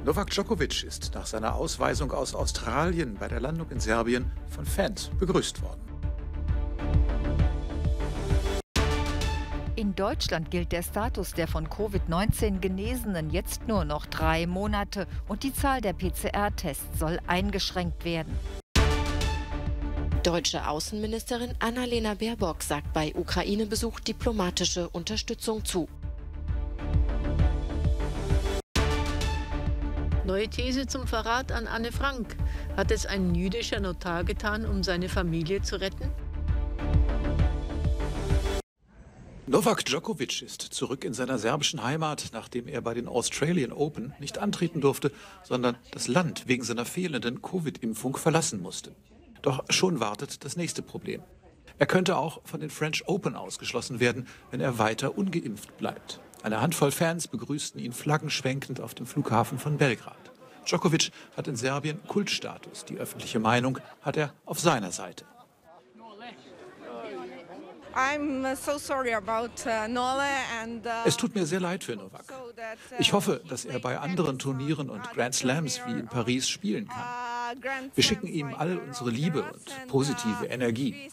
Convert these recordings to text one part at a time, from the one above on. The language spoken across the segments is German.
Novak Djokovic ist nach seiner Ausweisung aus Australien bei der Landung in Serbien von Fans begrüßt worden. In Deutschland gilt der Status der von Covid-19 Genesenen jetzt nur noch 3 Monate und die Zahl der PCR-Tests soll eingeschränkt werden. Deutsche Außenministerin Annalena Baerbock sagt bei Ukraine-Besuch diplomatische Unterstützung zu. Neue These zum Verrat an Anne Frank. Hat es ein jüdischer Notar getan, um seine Familie zu retten? Novak Djokovic ist zurück in seiner serbischen Heimat, nachdem er bei den Australian Open nicht antreten durfte, sondern das Land wegen seiner fehlenden Covid-Impfung verlassen musste. Doch schon wartet das nächste Problem. Er könnte auch von den French Open ausgeschlossen werden, wenn er weiter ungeimpft bleibt. Eine Handvoll Fans begrüßten ihn flaggenschwenkend auf dem Flughafen von Belgrad. Djokovic hat in Serbien Kultstatus. Die öffentliche Meinung hat er auf seiner Seite. Es tut mir sehr leid für Novak. Ich hoffe, dass er bei anderen Turnieren und Grand Slams wie in Paris spielen kann. Wir schicken ihm all unsere Liebe und positive Energie.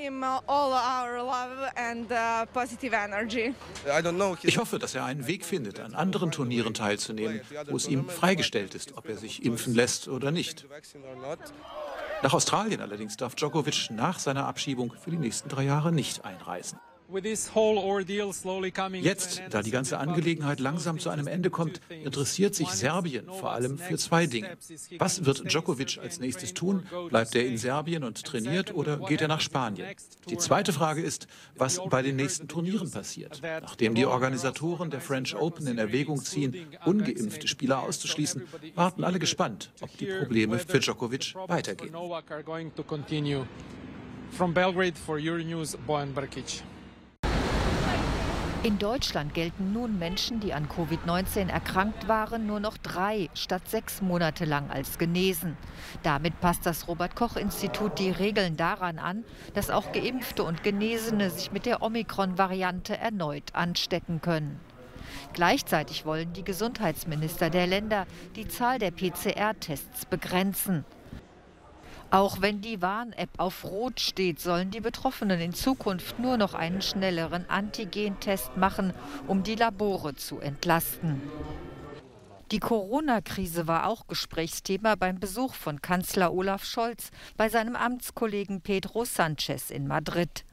Ich hoffe, dass er einen Weg findet, an anderen Turnieren teilzunehmen, wo es ihm freigestellt ist, ob er sich impfen lässt oder nicht. Nach Australien allerdings darf Djokovic nach seiner Abschiebung für die nächsten 3 Jahre nicht einreisen. Jetzt, da die ganze Angelegenheit langsam zu einem Ende kommt, interessiert sich Serbien vor allem für 2 Dinge. Was wird Djokovic als nächstes tun? Bleibt er in Serbien und trainiert oder geht er nach Spanien? Die zweite Frage ist, was bei den nächsten Turnieren passiert. Nachdem die Organisatoren der French Open in Erwägung ziehen, ungeimpfte Spieler auszuschließen, warten alle gespannt, ob die Probleme für Djokovic weitergehen. From Belgrade for Euronews, Bojan Brkić. In Deutschland gelten nun Menschen, die an Covid-19 erkrankt waren, nur noch 3 statt 6 Monate lang als genesen. Damit passt das Robert-Koch-Institut die Regeln daran an, dass auch Geimpfte und Genesene sich mit der Omikron-Variante erneut anstecken können. Gleichzeitig wollen die Gesundheitsminister der Länder die Zahl der PCR-Tests begrenzen. Auch wenn die Warn-App auf Rot steht, sollen die Betroffenen in Zukunft nur noch einen schnelleren Antigentest machen, um die Labore zu entlasten. Die Corona-Krise war auch Gesprächsthema beim Besuch von Kanzler Olaf Scholz bei seinem Amtskollegen Pedro Sánchez in Madrid.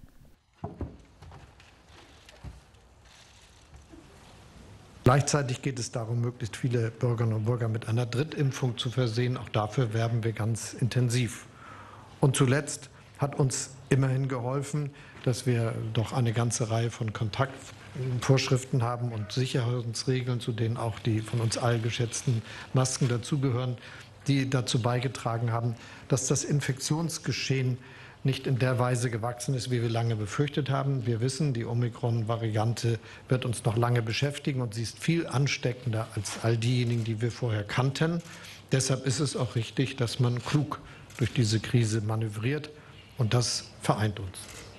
Gleichzeitig geht es darum, möglichst viele Bürgerinnen und Bürger mit einer Drittimpfung zu versehen. Auch dafür werben wir ganz intensiv. Und zuletzt hat uns immerhin geholfen, dass wir doch eine ganze Reihe von Kontaktvorschriften haben und Sicherheitsregeln, zu denen auch die von uns allen geschätzten Masken dazugehören, die dazu beigetragen haben, dass das Infektionsgeschehen nicht in der Weise gewachsen ist, wie wir lange befürchtet haben. Wir wissen, die Omikron-Variante wird uns noch lange beschäftigen und sie ist viel ansteckender als all diejenigen, die wir vorher kannten. Deshalb ist es auch richtig, dass man klug durch diese Krise manövriert und das vereint uns.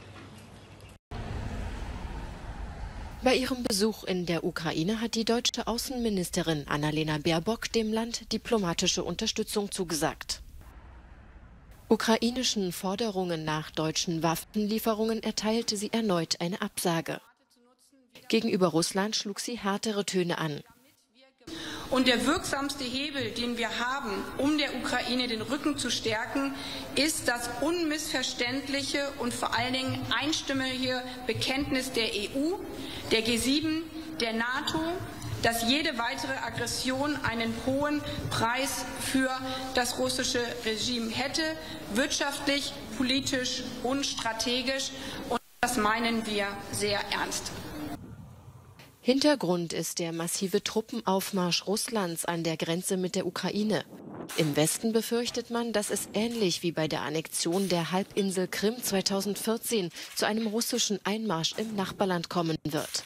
Bei ihrem Besuch in der Ukraine hat die deutsche Außenministerin Annalena Baerbock dem Land diplomatische Unterstützung zugesagt. Ukrainischen Forderungen nach deutschen Waffenlieferungen erteilte sie erneut eine Absage. Gegenüber Russland schlug sie härtere Töne an. Und der wirksamste Hebel, den wir haben, um der Ukraine den Rücken zu stärken, ist das unmissverständliche und vor allen Dingen einstimmige Bekenntnis der EU, der G7, der NATO, dass jede weitere Aggression einen hohen Preis für das russische Regime hätte, wirtschaftlich, politisch und strategisch. Und das meinen wir sehr ernst. Hintergrund ist der massive Truppenaufmarsch Russlands an der Grenze mit der Ukraine. Im Westen befürchtet man, dass es ähnlich wie bei der Annexion der Halbinsel Krim 2014 zu einem russischen Einmarsch im Nachbarland kommen wird.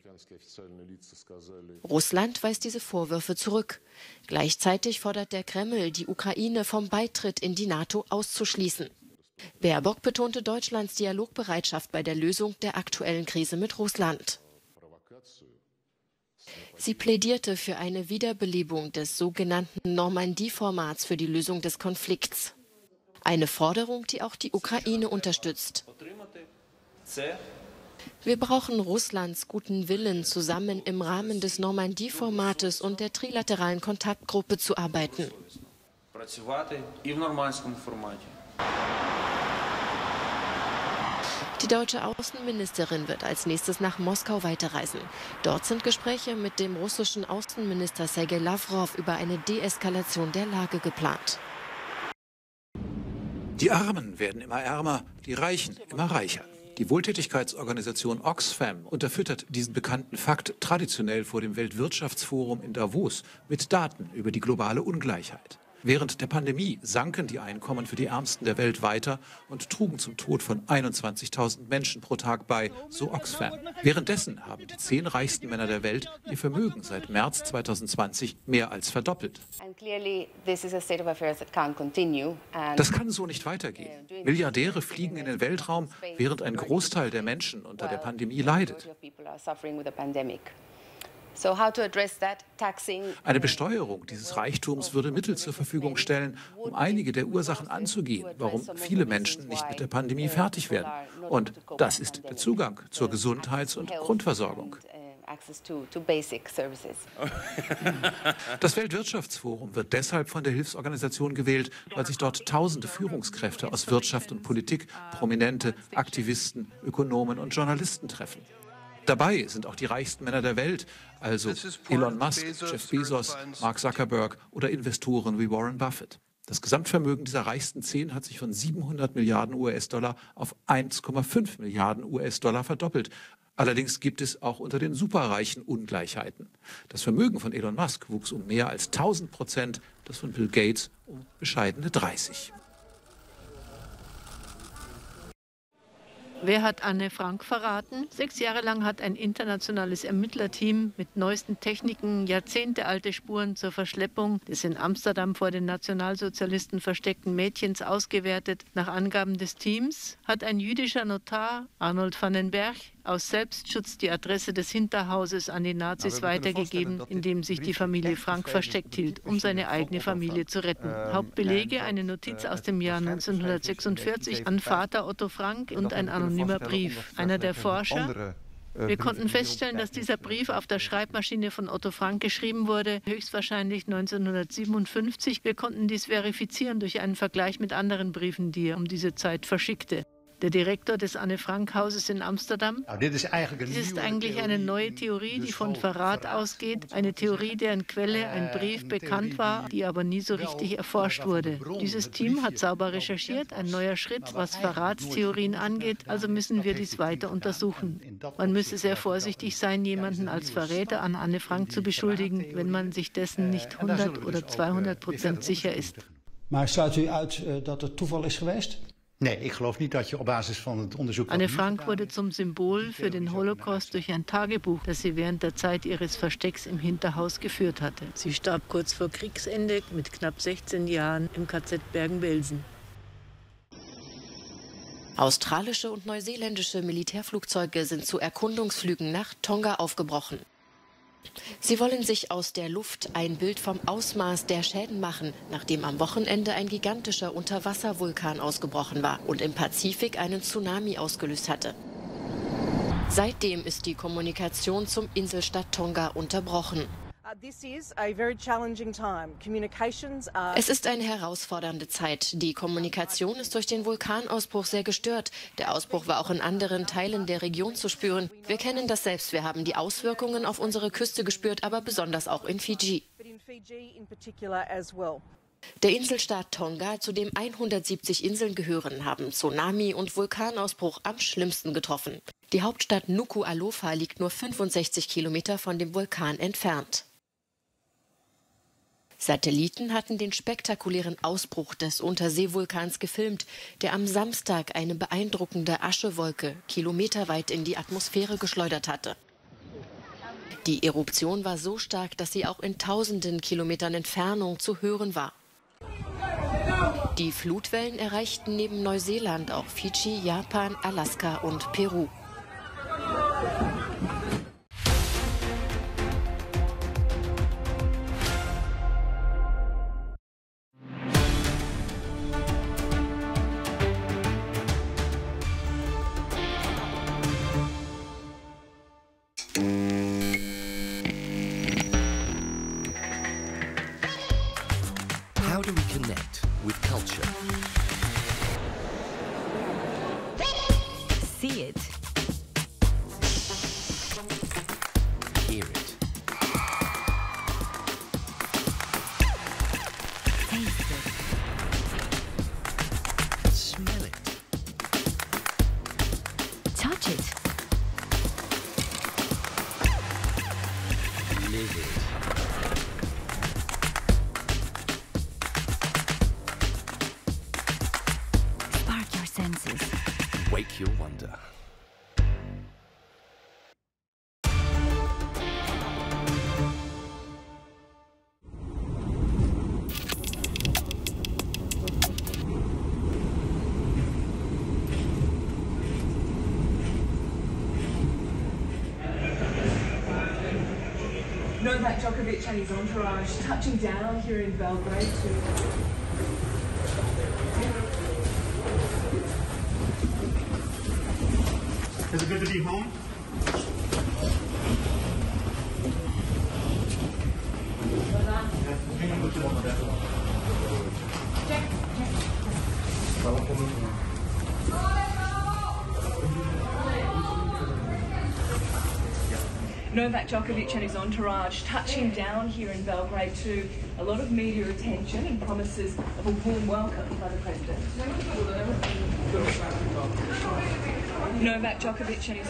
Russland weist diese Vorwürfe zurück. Gleichzeitig fordert der Kreml, die Ukraine vom Beitritt in die NATO auszuschließen. Baerbock betonte Deutschlands Dialogbereitschaft bei der Lösung der aktuellen Krise mit Russland. Sie plädierte für eine Wiederbelebung des sogenannten Normandie-Formats für die Lösung des Konflikts. Eine Forderung, die auch die Ukraine unterstützt. Wir brauchen Russlands guten Willen, zusammen im Rahmen des Normandie-Formates und der trilateralen Kontaktgruppe zu arbeiten. Die deutsche Außenministerin wird als nächstes nach Moskau weiterreisen. Dort sind Gespräche mit dem russischen Außenminister Sergei Lavrov über eine Deeskalation der Lage geplant. Die Armen werden immer ärmer, die Reichen immer reicher. Die Wohltätigkeitsorganisation Oxfam unterfüttert diesen bekannten Fakt traditionell vor dem Weltwirtschaftsforum in Davos mit Daten über die globale Ungleichheit. Während der Pandemie sanken die Einkommen für die Ärmsten der Welt weiter und trugen zum Tod von 21.000 Menschen pro Tag bei, so Oxfam. Währenddessen haben die 10 reichsten Männer der Welt ihr Vermögen seit März 2020 mehr als verdoppelt. Das kann so nicht weitergehen. Milliardäre fliegen in den Weltraum, während ein Großteil der Menschen unter der Pandemie leidet. Eine Besteuerung dieses Reichtums würde Mittel zur Verfügung stellen, um einige der Ursachen anzugehen, warum viele Menschen nicht mit der Pandemie fertig werden. Und das ist der Zugang zur Gesundheits- und Grundversorgung. Das Weltwirtschaftsforum wird deshalb von der Hilfsorganisation gewählt, weil sich dort tausende Führungskräfte aus Wirtschaft und Politik, Prominente, Aktivisten, Ökonomen und Journalisten treffen. Dabei sind auch die reichsten Männer der Welt, also Elon Musk, Jeff Bezos, Mark Zuckerberg oder Investoren wie Warren Buffett. Das Gesamtvermögen dieser reichsten 10 hat sich von 700 Milliarden US-Dollar auf 1,5 Milliarden US-Dollar verdoppelt. Allerdings gibt es auch unter den Superreichen Ungleichheiten. Das Vermögen von Elon Musk wuchs um mehr als 1000%, das von Bill Gates um bescheidene 30%. Wer hat Anne Frank verraten? 6 Jahre lang hat ein internationales Ermittlerteam mit neuesten Techniken jahrzehntealte Spuren zur Verschleppung des in Amsterdam vor den Nationalsozialisten versteckten Mädchens ausgewertet. Nach Angaben des Teams hat ein jüdischer Notar, Arnold van den Berg, aus Selbstschutz die Adresse des Hinterhauses an die Nazis weitergegeben, in dem sich die Familie Frank versteckt hielt, um seine eigene Familie zu retten. Hauptbelege, eine Notiz aus dem Jahr 1946 an Vater Otto Frank und ein anonymer Brief. Einer der Forscher: wir konnten feststellen, dass dieser Brief auf der Schreibmaschine von Otto Frank geschrieben wurde, höchstwahrscheinlich 1957. Wir konnten dies verifizieren durch einen Vergleich mit anderen Briefen, die er um diese Zeit verschickte. Der Direktor des Anne-Frank-Hauses in Amsterdam. Dies ist eigentlich eine neue Theorie, die von Verrat ausgeht. Eine Theorie, deren Quelle ein Brief bekannt war, die aber nie so richtig erforscht wurde. Dieses Team hat sauber recherchiert, ein neuer Schritt, was Verratstheorien angeht, also müssen wir dies weiter untersuchen. Man müsse sehr vorsichtig sein, jemanden als Verräter an Anne Frank zu beschuldigen, wenn man sich dessen nicht 100 oder 200% sicher ist. Maar sluit u uit dat het toeval is geweest? Anne Frank wurde zum Symbol für den Holocaust durch ein Tagebuch, das sie während der Zeit ihres Verstecks im Hinterhaus geführt hatte. Sie starb kurz vor Kriegsende mit knapp 16 Jahren im KZ Bergen-Belsen. Australische und neuseeländische Militärflugzeuge sind zu Erkundungsflügen nach Tonga aufgebrochen. Sie wollen sich aus der Luft ein Bild vom Ausmaß der Schäden machen, nachdem am Wochenende ein gigantischer Unterwasservulkan ausgebrochen war und im Pazifik einen Tsunami ausgelöst hatte. Seitdem ist die Kommunikation zum Inselstaat Tonga unterbrochen. Es ist eine herausfordernde Zeit. Die Kommunikation ist durch den Vulkanausbruch sehr gestört. Der Ausbruch war auch in anderen Teilen der Region zu spüren. Wir kennen das selbst. Wir haben die Auswirkungen auf unsere Küste gespürt, aber besonders auch in Fidschi. Der Inselstaat Tonga, zu dem 170 Inseln gehören, haben Tsunami und Vulkanausbruch am schlimmsten getroffen. Die Hauptstadt Nuku'alofa liegt nur 65 Kilometer von dem Vulkan entfernt. Satelliten hatten den spektakulären Ausbruch des Unterseevulkans gefilmt, der am Samstag eine beeindruckende Aschewolke kilometerweit in die Atmosphäre geschleudert hatte. Die Eruption war so stark, dass sie auch in tausenden Kilometern Entfernung zu hören war. Die Flutwellen erreichten neben Neuseeland auch Fidschi, Japan, Alaska und Peru. Novak Djokovic and his entourage touching down here in Belgrade Is it good to be home? Novak Djokovic and his entourage touching down here in Belgrade to a lot of media attention and promises of a warm welcome by the President. Novak Djokovic and his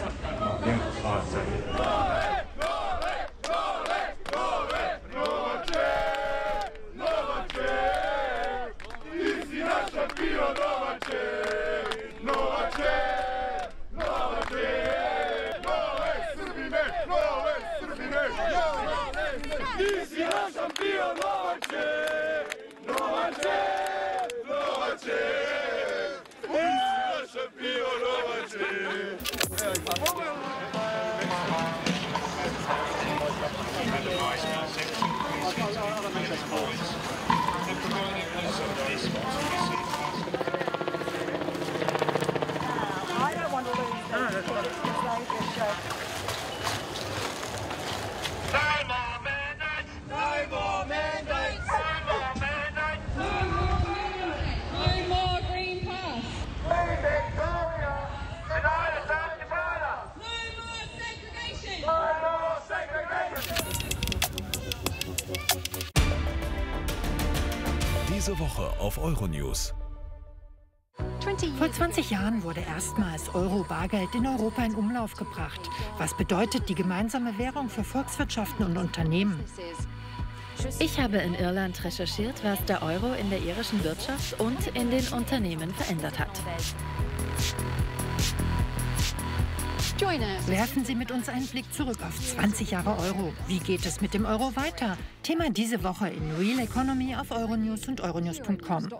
Diese Woche auf Euronews. Vor 20 Jahren wurde erstmals Euro-Bargeld in Europa in Umlauf gebracht. Was bedeutet die gemeinsame Währung für Volkswirtschaften und Unternehmen? Ich habe in Irland recherchiert, was der Euro in der irischen Wirtschaft und in den Unternehmen verändert hat. Werfen Sie mit uns einen Blick zurück auf 20 Jahre Euro. Wie geht es mit dem Euro weiter? Thema diese Woche in Real Economy auf Euronews und euronews.com.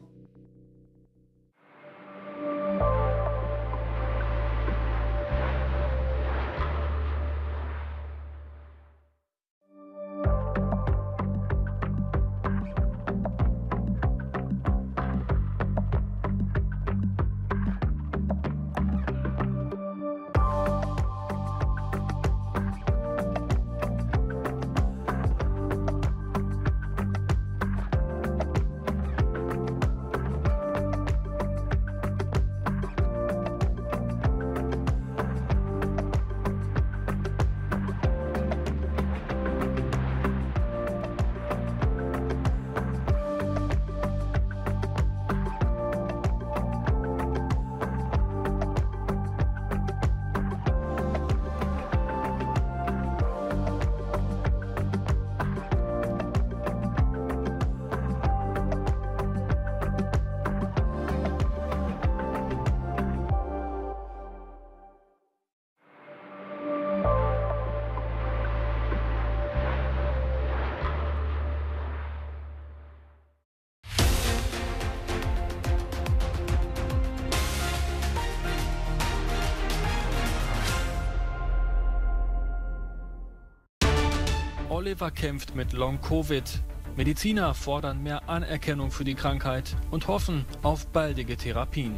Oliver kämpft mit Long-Covid. Mediziner fordern mehr Anerkennung für die Krankheit und hoffen auf baldige Therapien.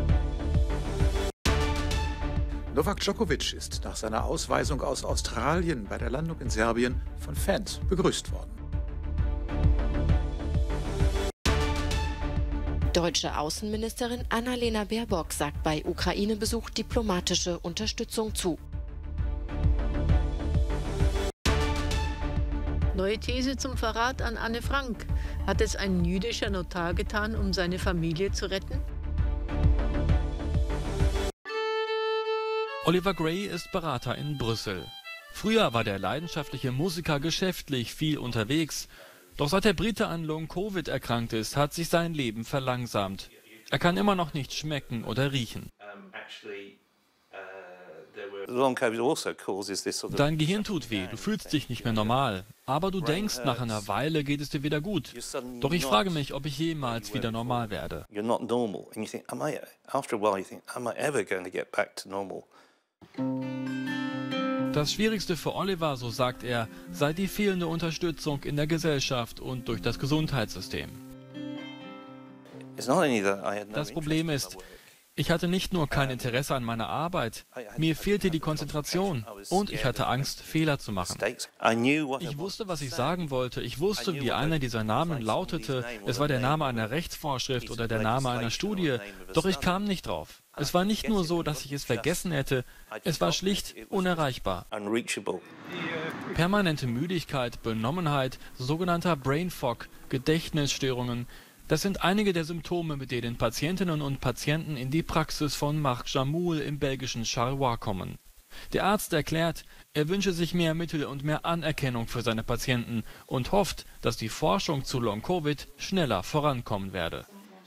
Novak Djokovic ist nach seiner Ausweisung aus Australien bei der Landung in Serbien von Fans begrüßt worden. Deutsche Außenministerin Annalena Baerbock sagt bei Ukraine-Besuch diplomatische Unterstützung zu. Neue These zum Verrat an Anne Frank. Hat es ein jüdischer Notar getan, um seine Familie zu retten? Oliver Gray ist Berater in Brüssel. Früher war der leidenschaftliche Musiker geschäftlich viel unterwegs. Doch seit der Brite an Long-Covid erkrankt ist, hat sich sein Leben verlangsamt. Er kann immer noch nicht schmecken oder riechen. Dein Gehirn tut weh, du fühlst dich nicht mehr normal. Aber du denkst, nach einer Weile geht es dir wieder gut. Doch ich frage mich, ob ich jemals wieder normal werde. Das Schwierigste für Oliver, so sagt er, sei die fehlende Unterstützung in der Gesellschaft und durch das Gesundheitssystem. Das Problem ist, ich hatte nicht nur kein Interesse an meiner Arbeit, mir fehlte die Konzentration und ich hatte Angst, Fehler zu machen. Ich wusste, was ich sagen wollte. Ich wusste, wie einer dieser Namen lautete. Es war der Name einer Rechtsvorschrift oder der Name einer Studie, doch ich kam nicht drauf. Es war nicht nur so, dass ich es vergessen hätte, es war schlicht unerreichbar. Permanente Müdigkeit, Benommenheit, sogenannter Brain Fog, Gedächtnisstörungen, das sind einige der Symptome, mit denen Patientinnen und Patienten in die Praxis von Marc Jamoul im belgischen Charleroi kommen. Der Arzt erklärt, er wünsche sich mehr Mittel und mehr Anerkennung für seine Patienten und hofft, dass die Forschung zu Long-Covid schneller vorankommen werde.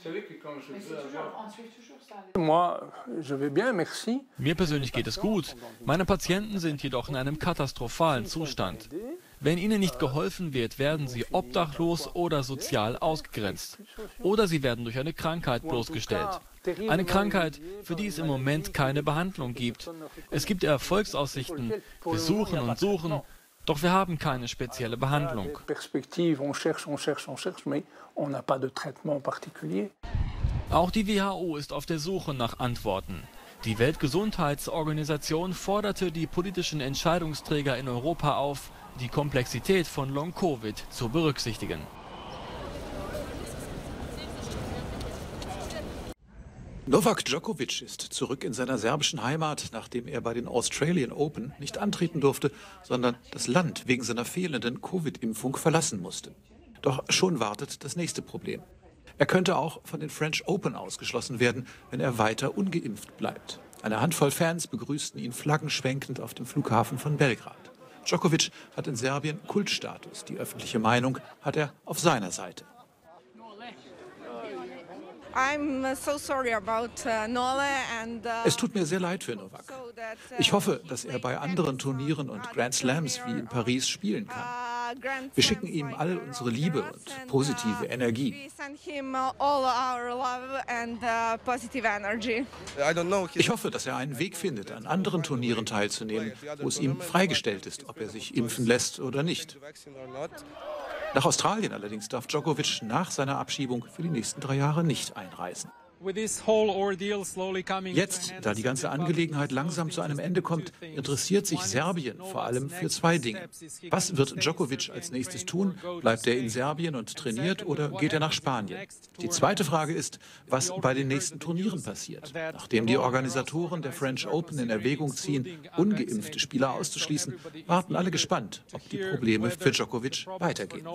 Mir persönlich geht es gut. Meine Patienten sind jedoch in einem katastrophalen Zustand. Wenn ihnen nicht geholfen wird, werden sie obdachlos oder sozial ausgegrenzt. Oder sie werden durch eine Krankheit bloßgestellt. Eine Krankheit, für die es im Moment keine Behandlung gibt. Es gibt Erfolgsaussichten. Wir suchen und suchen, doch wir haben keine spezielle Behandlung. Auch die WHO ist auf der Suche nach Antworten. Die Weltgesundheitsorganisation forderte die politischen Entscheidungsträger in Europa auf, die Komplexität von Long-Covid zu berücksichtigen. Novak Djokovic ist zurück in seiner serbischen Heimat, nachdem er bei den Australian Open nicht antreten durfte, sondern das Land wegen seiner fehlenden Covid-Impfung verlassen musste. Doch schon wartet das nächste Problem. Er könnte auch von den French Open ausgeschlossen werden, wenn er weiter ungeimpft bleibt. Eine Handvoll Fans begrüßten ihn flaggenschwenkend auf dem Flughafen von Belgrad. Djokovic hat in Serbien Kultstatus. Die öffentliche Meinung hat er auf seiner Seite. Es tut mir sehr leid für Novak. Ich hoffe, dass er bei anderen Turnieren und Grand Slams wie in Paris spielen kann. Wir schicken ihm all unsere Liebe und positive Energie. Ich hoffe, dass er einen Weg findet, an anderen Turnieren teilzunehmen, wo es ihm freigestellt ist, ob er sich impfen lässt oder nicht. Nach Australien allerdings darf Djokovic nach seiner Abschiebung für die nächsten 3 Jahre nicht einreisen. Jetzt, da die ganze Angelegenheit langsam zu einem Ende kommt, interessiert sich Serbien vor allem für 2 Dinge. Was wird Djokovic als nächstes tun? Bleibt er in Serbien und trainiert oder geht er nach Spanien? Die zweite Frage ist, was bei den nächsten Turnieren passiert. Nachdem die Organisatoren der French Open in Erwägung ziehen, ungeimpfte Spieler auszuschließen, warten alle gespannt, ob die Probleme für Djokovic weitergehen.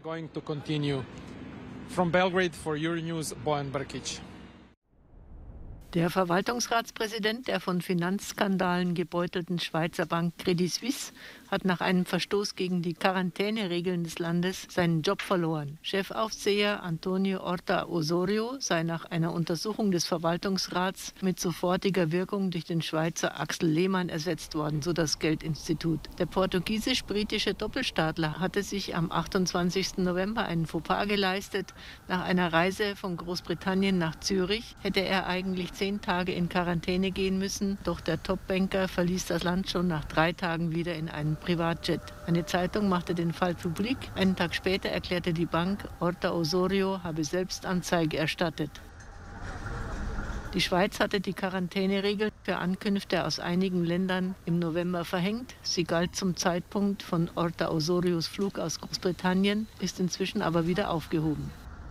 From Belgrade for Euronews, Bojan Brkić. Der Verwaltungsratspräsident der von Finanzskandalen gebeutelten Schweizer Bank Credit Suisse hat nach einem Verstoß gegen die Quarantäneregeln des Landes seinen Job verloren. Chefaufseher Antonio Horta Osorio sei nach einer Untersuchung des Verwaltungsrats mit sofortiger Wirkung durch den Schweizer Axel Lehmann ersetzt worden, so das Geldinstitut. Der portugiesisch-britische Doppelstaatler hatte sich am 28. November einen Fauxpas geleistet. Nach einer Reise von Großbritannien nach Zürich hätte er eigentlich 10 Tage in Quarantäne gehen müssen, doch der Topbanker verließ das Land schon nach 3 Tagen wieder in einem Privatjet. Eine Zeitung machte den Fall publik. Einen Tag später erklärte die Bank, Horta Osorio habe selbst Anzeige erstattet. Die Schweiz hatte die Quarantäneregel für Ankünfte aus einigen Ländern im November verhängt. Sie galt zum Zeitpunkt von Horta Osorios Flug aus Großbritannien, ist inzwischen aber wieder aufgehoben.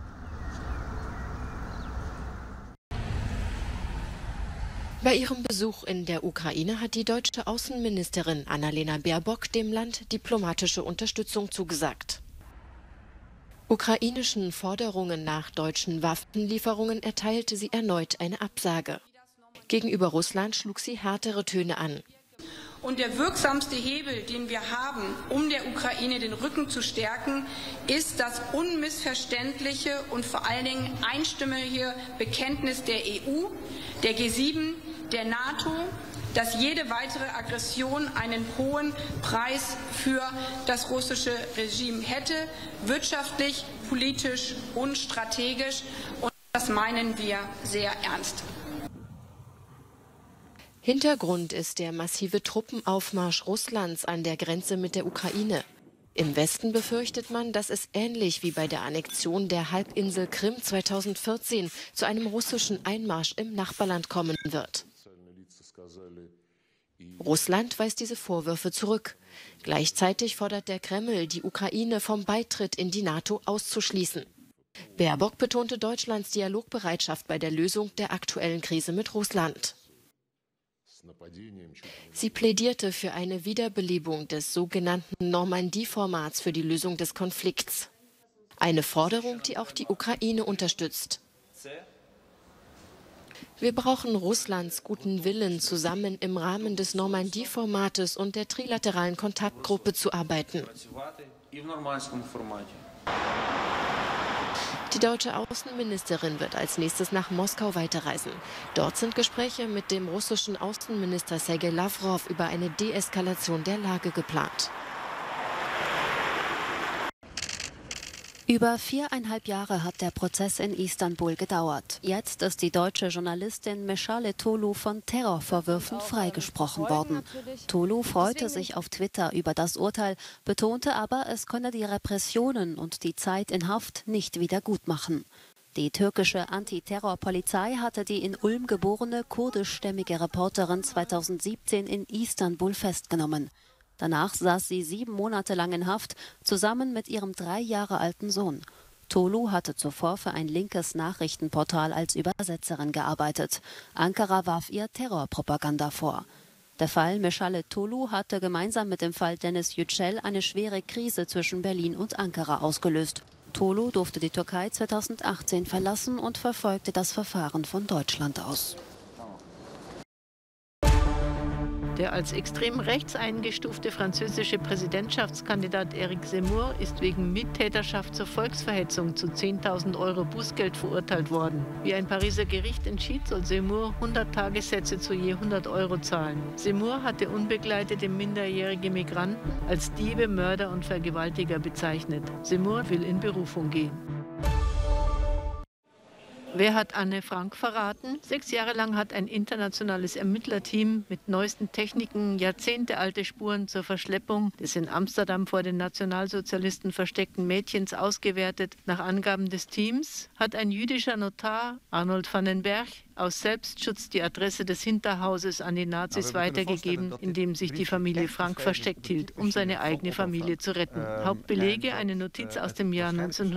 Bei ihrem Besuch in der Ukraine hat die deutsche Außenministerin Annalena Baerbock dem Land diplomatische Unterstützung zugesagt. Ukrainischen Forderungen nach deutschen Waffenlieferungen erteilte sie erneut eine Absage. Gegenüber Russland schlug sie härtere Töne an. Und der wirksamste Hebel, den wir haben, um der Ukraine den Rücken zu stärken, ist das unmissverständliche und vor allen Dingen einstimmige Bekenntnis der EU, der G7, der NATO, dass jede weitere Aggression einen hohen Preis für das russische Regime hätte, wirtschaftlich, politisch und strategisch. Und das meinen wir sehr ernst. Hintergrund ist der massive Truppenaufmarsch Russlands an der Grenze mit der Ukraine. Im Westen befürchtet man, dass es ähnlich wie bei der Annexion der Halbinsel Krim 2014 zu einem russischen Einmarsch im Nachbarland kommen wird. Russland weist diese Vorwürfe zurück. Gleichzeitig fordert der Kreml, die Ukraine vom Beitritt in die NATO auszuschließen. Baerbock betonte Deutschlands Dialogbereitschaft bei der Lösung der aktuellen Krise mit Russland. Sie plädierte für eine Wiederbelebung des sogenannten Normandie-Formats für die Lösung des Konflikts. Eine Forderung, die auch die Ukraine unterstützt. Wir brauchen Russlands guten Willen, zusammen im Rahmen des Normandie-Formates und der trilateralen Kontaktgruppe zu arbeiten. Die deutsche Außenministerin wird als nächstes nach Moskau weiterreisen. Dort sind Gespräche mit dem russischen Außenminister Sergei Lavrov über eine Deeskalation der Lage geplant. Über 4,5 Jahre hat der Prozess in Istanbul gedauert. Jetzt ist die deutsche Journalistin Meschale Tolu von Terrorvorwürfen freigesprochen worden. Tolu freute sich auf Twitter über das Urteil, betonte aber, es könne die Repressionen und die Zeit in Haft nicht wieder gutmachen. Die türkische Antiterrorpolizei hatte die in Ulm geborene kurdischstämmige Reporterin 2017 in Istanbul festgenommen. Danach saß sie 7 Monate lang in Haft, zusammen mit ihrem 3 Jahre alten Sohn. Tolu hatte zuvor für ein linkes Nachrichtenportal als Übersetzerin gearbeitet. Ankara warf ihr Terrorpropaganda vor. Der Fall Meschale Tolu hatte gemeinsam mit dem Fall Deniz Yücel eine schwere Krise zwischen Berlin und Ankara ausgelöst. Tolu durfte die Türkei 2018 verlassen und verfolgte das Verfahren von Deutschland aus. Der als extrem rechts eingestufte französische Präsidentschaftskandidat Éric Zemmour ist wegen Mittäterschaft zur Volksverhetzung zu 10.000 € Bußgeld verurteilt worden. Wie ein Pariser Gericht entschied, soll Zemmour 100 Tagessätze zu je 100 € zahlen. Zemmour hatte unbegleitete minderjährige Migranten als Diebe, Mörder und Vergewaltiger bezeichnet. Zemmour will in Berufung gehen. Wer hat Anne Frank verraten? 6 Jahre lang hat ein internationales Ermittlerteam mit neuesten Techniken jahrzehntealte Spuren zur Verschleppung des in Amsterdam vor den Nationalsozialisten versteckten Mädchens ausgewertet. Nach Angaben des Teams hat ein jüdischer Notar, Arnold van den Berg, aus Selbstschutz die Adresse des Hinterhauses an die Nazis weitergegeben, in dem sich die Familie Frank versteckt hielt, um seine eigene Familie zu retten. Hauptbelege: eine Notiz aus dem Jahr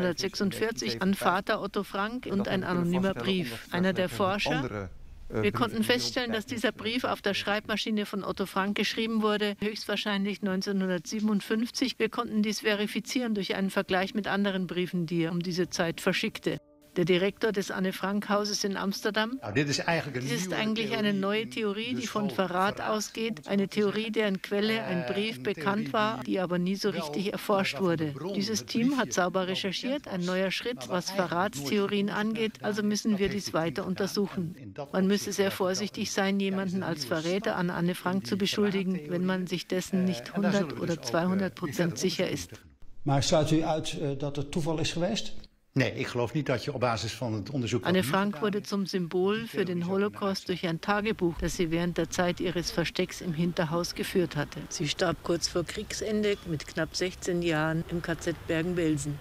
1946 an Vater Otto Frank und ein anonymer Brief. Einer der Forscher: wir konnten feststellen, dass dieser Brief auf der Schreibmaschine von Otto Frank geschrieben wurde, höchstwahrscheinlich 1957. Wir konnten dies verifizieren durch einen Vergleich mit anderen Briefen, die er um diese Zeit verschickte. Der Direktor des Anne-Frank-Hauses in Amsterdam: dies ist eigentlich eine neue Theorie, die von Verrat ausgeht. Eine Theorie, deren Quelle ein Brief bekannt war, die aber nie so richtig erforscht wurde. Dieses Team hat sauber recherchiert, ein neuer Schritt, was Verratstheorien angeht, also müssen wir dies weiter untersuchen. Man müsse sehr vorsichtig sein, jemanden als Verräter an Anne Frank zu beschuldigen, wenn man sich dessen nicht 100 oder 200% sicher ist. Maar sluit u uit dat het toeval is geweest? Nee, ik geloof niet dat je op basis van het onderzoek... Anne Frank wurde zum Symbol für den Holocaust durch ein Tagebuch, das sie während der Zeit ihres Verstecks im Hinterhaus geführt hatte. Sie starb kurz vor Kriegsende mit knapp 16 Jahren im KZ Bergen-Belsen.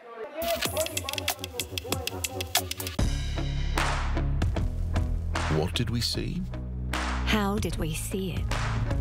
What What did we see? How did we see it?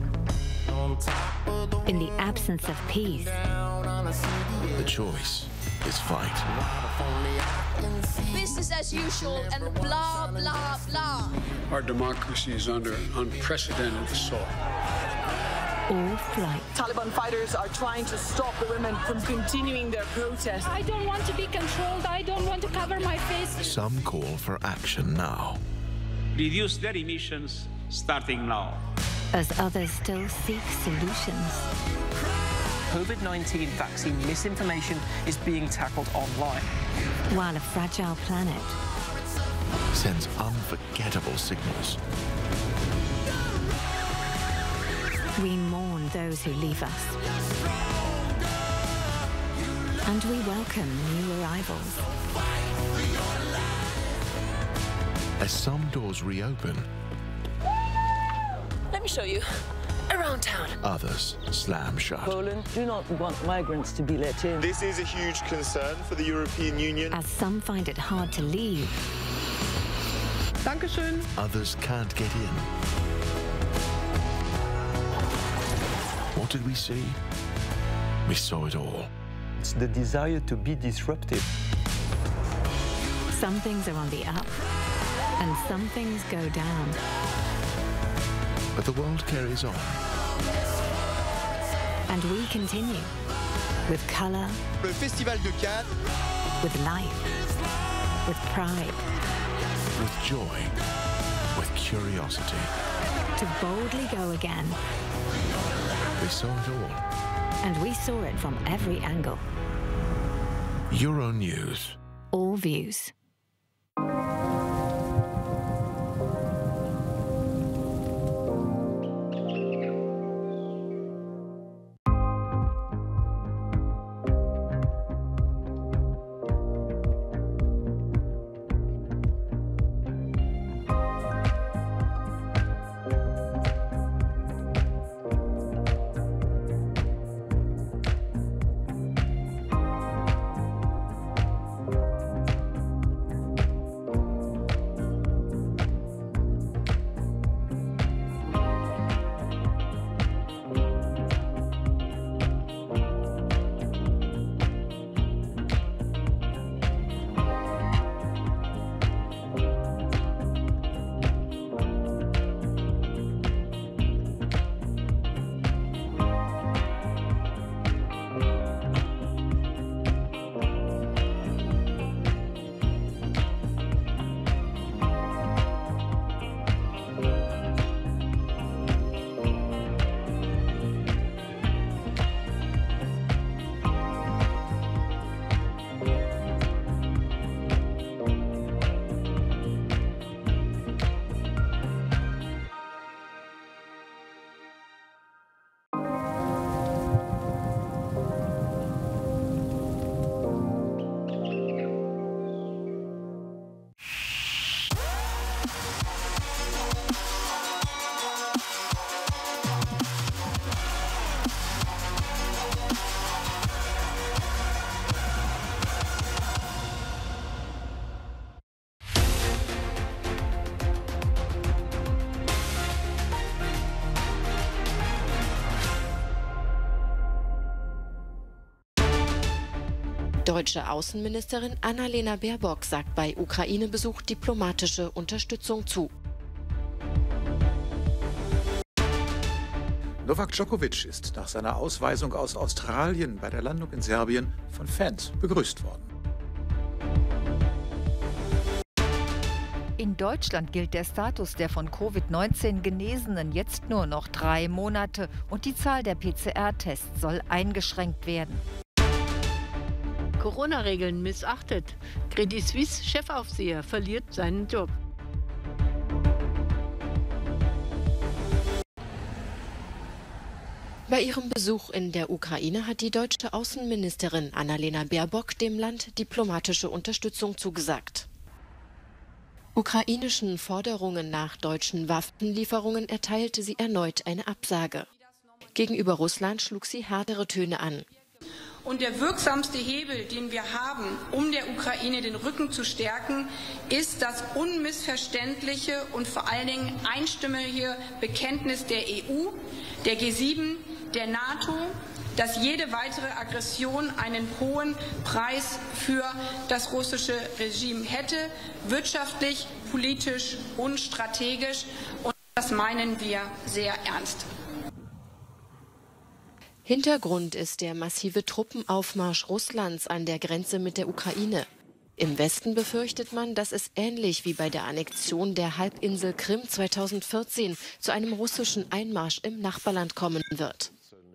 In the absence of peace. The choice is fight. Business as usual and blah, blah, blah. Our democracy is under unprecedented assault. Or flight. Taliban fighters are trying to stop the women from continuing their protest. I don't want to be controlled. I don't want to cover my face. Some call for action now. Reduce their emissions starting now. As others still seek solutions. COVID-19 vaccine misinformation is being tackled online. While a fragile planet sends unforgettable signals. We mourn those who leave us. And we welcome new arrivals. As some doors reopen, let me show you around town. Others slam shut. Poland do not want migrants to be let in. This is a huge concern for the European Union. As some find it hard to leave. Dankeschön. Others can't get in. What did we see? We saw it all. It's the desire to be disruptive. Some things are on the up, and some things go down. But the world carries on. And we continue. With colour. Le Festival de Cannes. With life. With pride. With joy. With curiosity. To boldly go again. We saw it all. And we saw it from every angle. Euronews. All views. Deutsche Außenministerin Annalena Baerbock sagt bei Ukraine-Besuch diplomatische Unterstützung zu. Novak Djokovic ist nach seiner Ausweisung aus Australien bei der Landung in Serbien von Fans begrüßt worden. In Deutschland gilt der Status der von Covid-19 Genesenen jetzt nur noch 3 Monate und die Zahl der PCR-Tests soll eingeschränkt werden. Corona-Regeln missachtet. Credit Suisse Chefaufseher verliert seinen Job. Bei ihrem Besuch in der Ukraine hat die deutsche Außenministerin Annalena Baerbock dem Land diplomatische Unterstützung zugesagt. Ukrainischen Forderungen nach deutschen Waffenlieferungen erteilte sie erneut eine Absage. Gegenüber Russland schlug sie härtere Töne an. Und der wirksamste Hebel, den wir haben, um der Ukraine den Rücken zu stärken, ist das unmissverständliche und vor allen Dingen einstimmige Bekenntnis der EU, der G7, der NATO, dass jede weitere Aggression einen hohen Preis für das russische Regime hätte, wirtschaftlich, politisch und strategisch. Und das meinen wir sehr ernst. Hintergrund ist der massive Truppenaufmarsch Russlands an der Grenze mit der Ukraine. Im Westen befürchtet man, dass es ähnlich wie bei der Annexion der Halbinsel Krim 2014 zu einem russischen Einmarsch im Nachbarland kommen wird.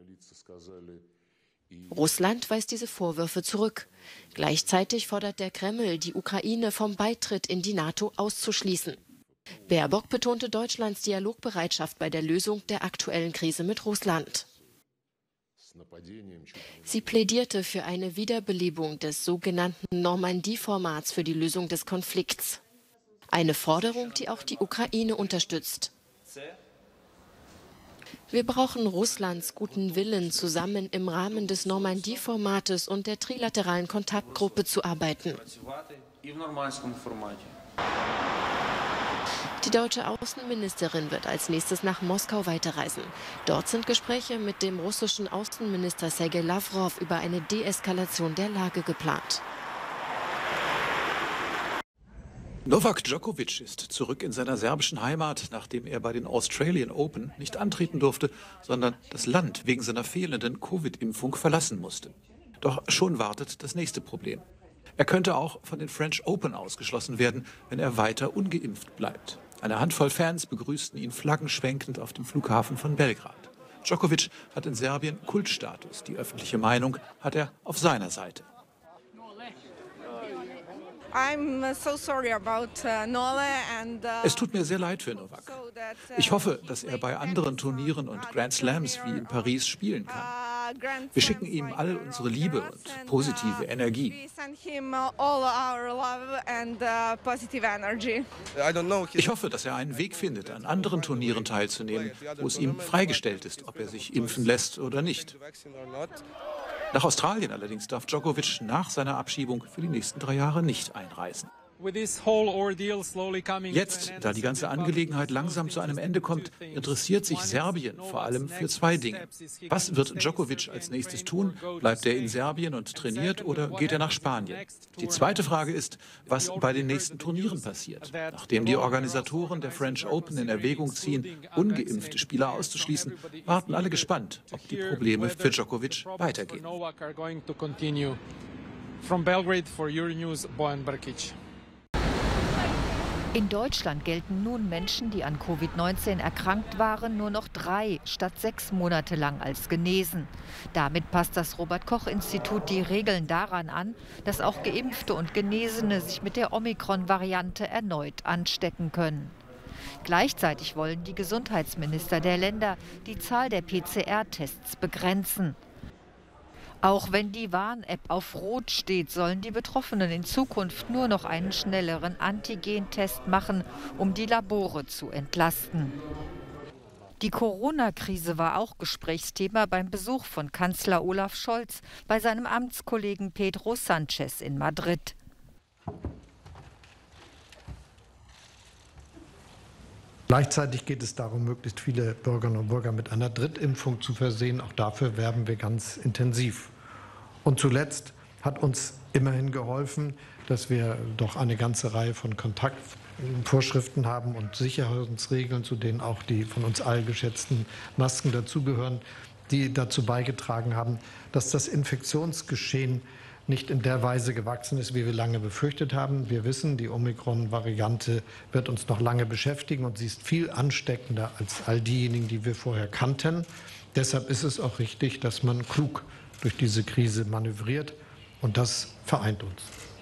Russland weist diese Vorwürfe zurück. Gleichzeitig fordert der Kreml, die Ukraine vom Beitritt in die NATO auszuschließen. Baerbock betonte Deutschlands Dialogbereitschaft bei der Lösung der aktuellen Krise mit Russland. Sie plädierte für eine Wiederbelebung des sogenannten Normandie-Formats für die Lösung des Konflikts. Eine Forderung, die auch die Ukraine unterstützt. Wir brauchen Russlands guten Willen, zusammen im Rahmen des Normandie-Formates und der trilateralen Kontaktgruppe zu arbeiten. Die deutsche Außenministerin wird als nächstes nach Moskau weiterreisen. Dort sind Gespräche mit dem russischen Außenminister Sergei Lavrov über eine Deeskalation der Lage geplant. Novak Djokovic ist zurück in seiner serbischen Heimat, nachdem er bei den Australian Open nicht antreten durfte, sondern das Land wegen seiner fehlenden Covid-Impfung verlassen musste. Doch schon wartet das nächste Problem. Er könnte auch von den French Open ausgeschlossen werden, wenn er weiter ungeimpft bleibt. Eine Handvoll Fans begrüßten ihn flaggenschwenkend auf dem Flughafen von Belgrad. Djokovic hat in Serbien Kultstatus. Die öffentliche Meinung hat er auf seiner Seite. Es tut mir sehr leid für Novak. Ich hoffe, dass er bei anderen Turnieren und Grand Slams wie in Paris spielen kann. Wir schicken ihm all unsere Liebe und positive Energie. Ich hoffe, dass er einen Weg findet, an anderen Turnieren teilzunehmen, wo es ihm freigestellt ist, ob er sich impfen lässt oder nicht. Nach Australien allerdings darf Djokovic nach seiner Abschiebung für die nächsten 3 Jahre nicht einreisen. Jetzt, da die ganze Angelegenheit langsam zu einem Ende kommt, interessiert sich Serbien vor allem für 2 Dinge. Was wird Djokovic als nächstes tun? Bleibt er in Serbien und trainiert oder geht er nach Spanien? Die zweite Frage ist, was bei den nächsten Turnieren passiert. Nachdem die Organisatoren der French Open in Erwägung ziehen, ungeimpfte Spieler auszuschließen, warten alle gespannt, ob die Probleme für Djokovic weitergehen. From Belgrade for Euronews, Bojan Brkić. In Deutschland gelten nun Menschen, die an Covid-19 erkrankt waren, nur noch 3 statt 6 Monate lang als genesen. Damit passt das Robert-Koch-Institut die Regeln daran an, dass auch Geimpfte und Genesene sich mit der Omikron-Variante erneut anstecken können. Gleichzeitig wollen die Gesundheitsminister der Länder die Zahl der PCR-Tests begrenzen. Auch wenn die Warn-App auf Rot steht, sollen die Betroffenen in Zukunft nur noch einen schnelleren Antigen-Test machen, um die Labore zu entlasten. Die Corona-Krise war auch Gesprächsthema beim Besuch von Kanzler Olaf Scholz bei seinem Amtskollegen Pedro Sánchez in Madrid. Gleichzeitig geht es darum, möglichst viele Bürgerinnen und Bürger mit einer Drittimpfung zu versehen. Auch dafür werben wir ganz intensiv. Und zuletzt hat uns immerhin geholfen, dass wir doch eine ganze Reihe von Kontaktvorschriften haben und Sicherheitsregeln, zu denen auch die von uns allen geschätzten Masken dazugehören, die dazu beigetragen haben, dass das Infektionsgeschehen nicht in der Weise gewachsen ist, wie wir lange befürchtet haben. Wir wissen, die Omikron-Variante wird uns noch lange beschäftigen und sie ist viel ansteckender als all diejenigen, die wir vorher kannten. Deshalb ist es auch richtig, dass man klug durch diese Krise manövriert und das vereint uns.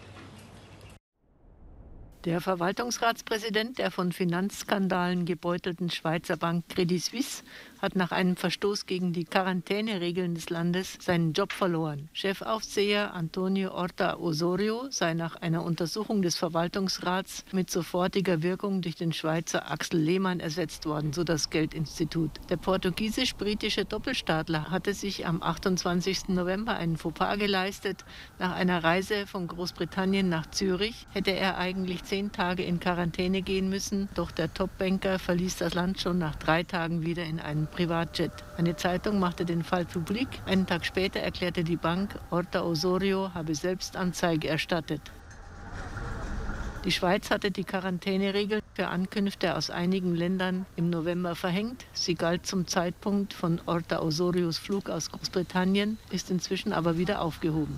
Der Verwaltungsratspräsident der von Finanzskandalen gebeutelten Schweizer Bank Credit Suisse hat nach einem Verstoß gegen die Quarantäneregeln des Landes seinen Job verloren. Chefaufseher Antonio Horta Osorio sei nach einer Untersuchung des Verwaltungsrats mit sofortiger Wirkung durch den Schweizer Axel Lehmann ersetzt worden, so das Geldinstitut. Der portugiesisch-britische Doppelstaatler hatte sich am 28. November einen Fauxpas geleistet. Nach einer Reise von Großbritannien nach Zürich hätte er eigentlich 10 Tage in Quarantäne gehen müssen, doch der Topbanker verließ das Land schon nach 3 Tagen wieder in einem Privatjet. Eine Zeitung machte den Fall publik. Einen Tag später erklärte die Bank, Horta Osorio habe selbst Anzeige erstattet. Die Schweiz hatte die Quarantäneregel für Ankünfte aus einigen Ländern im November verhängt. Sie galt zum Zeitpunkt von Horta Osorios Flug aus Großbritannien, ist inzwischen aber wieder aufgehoben.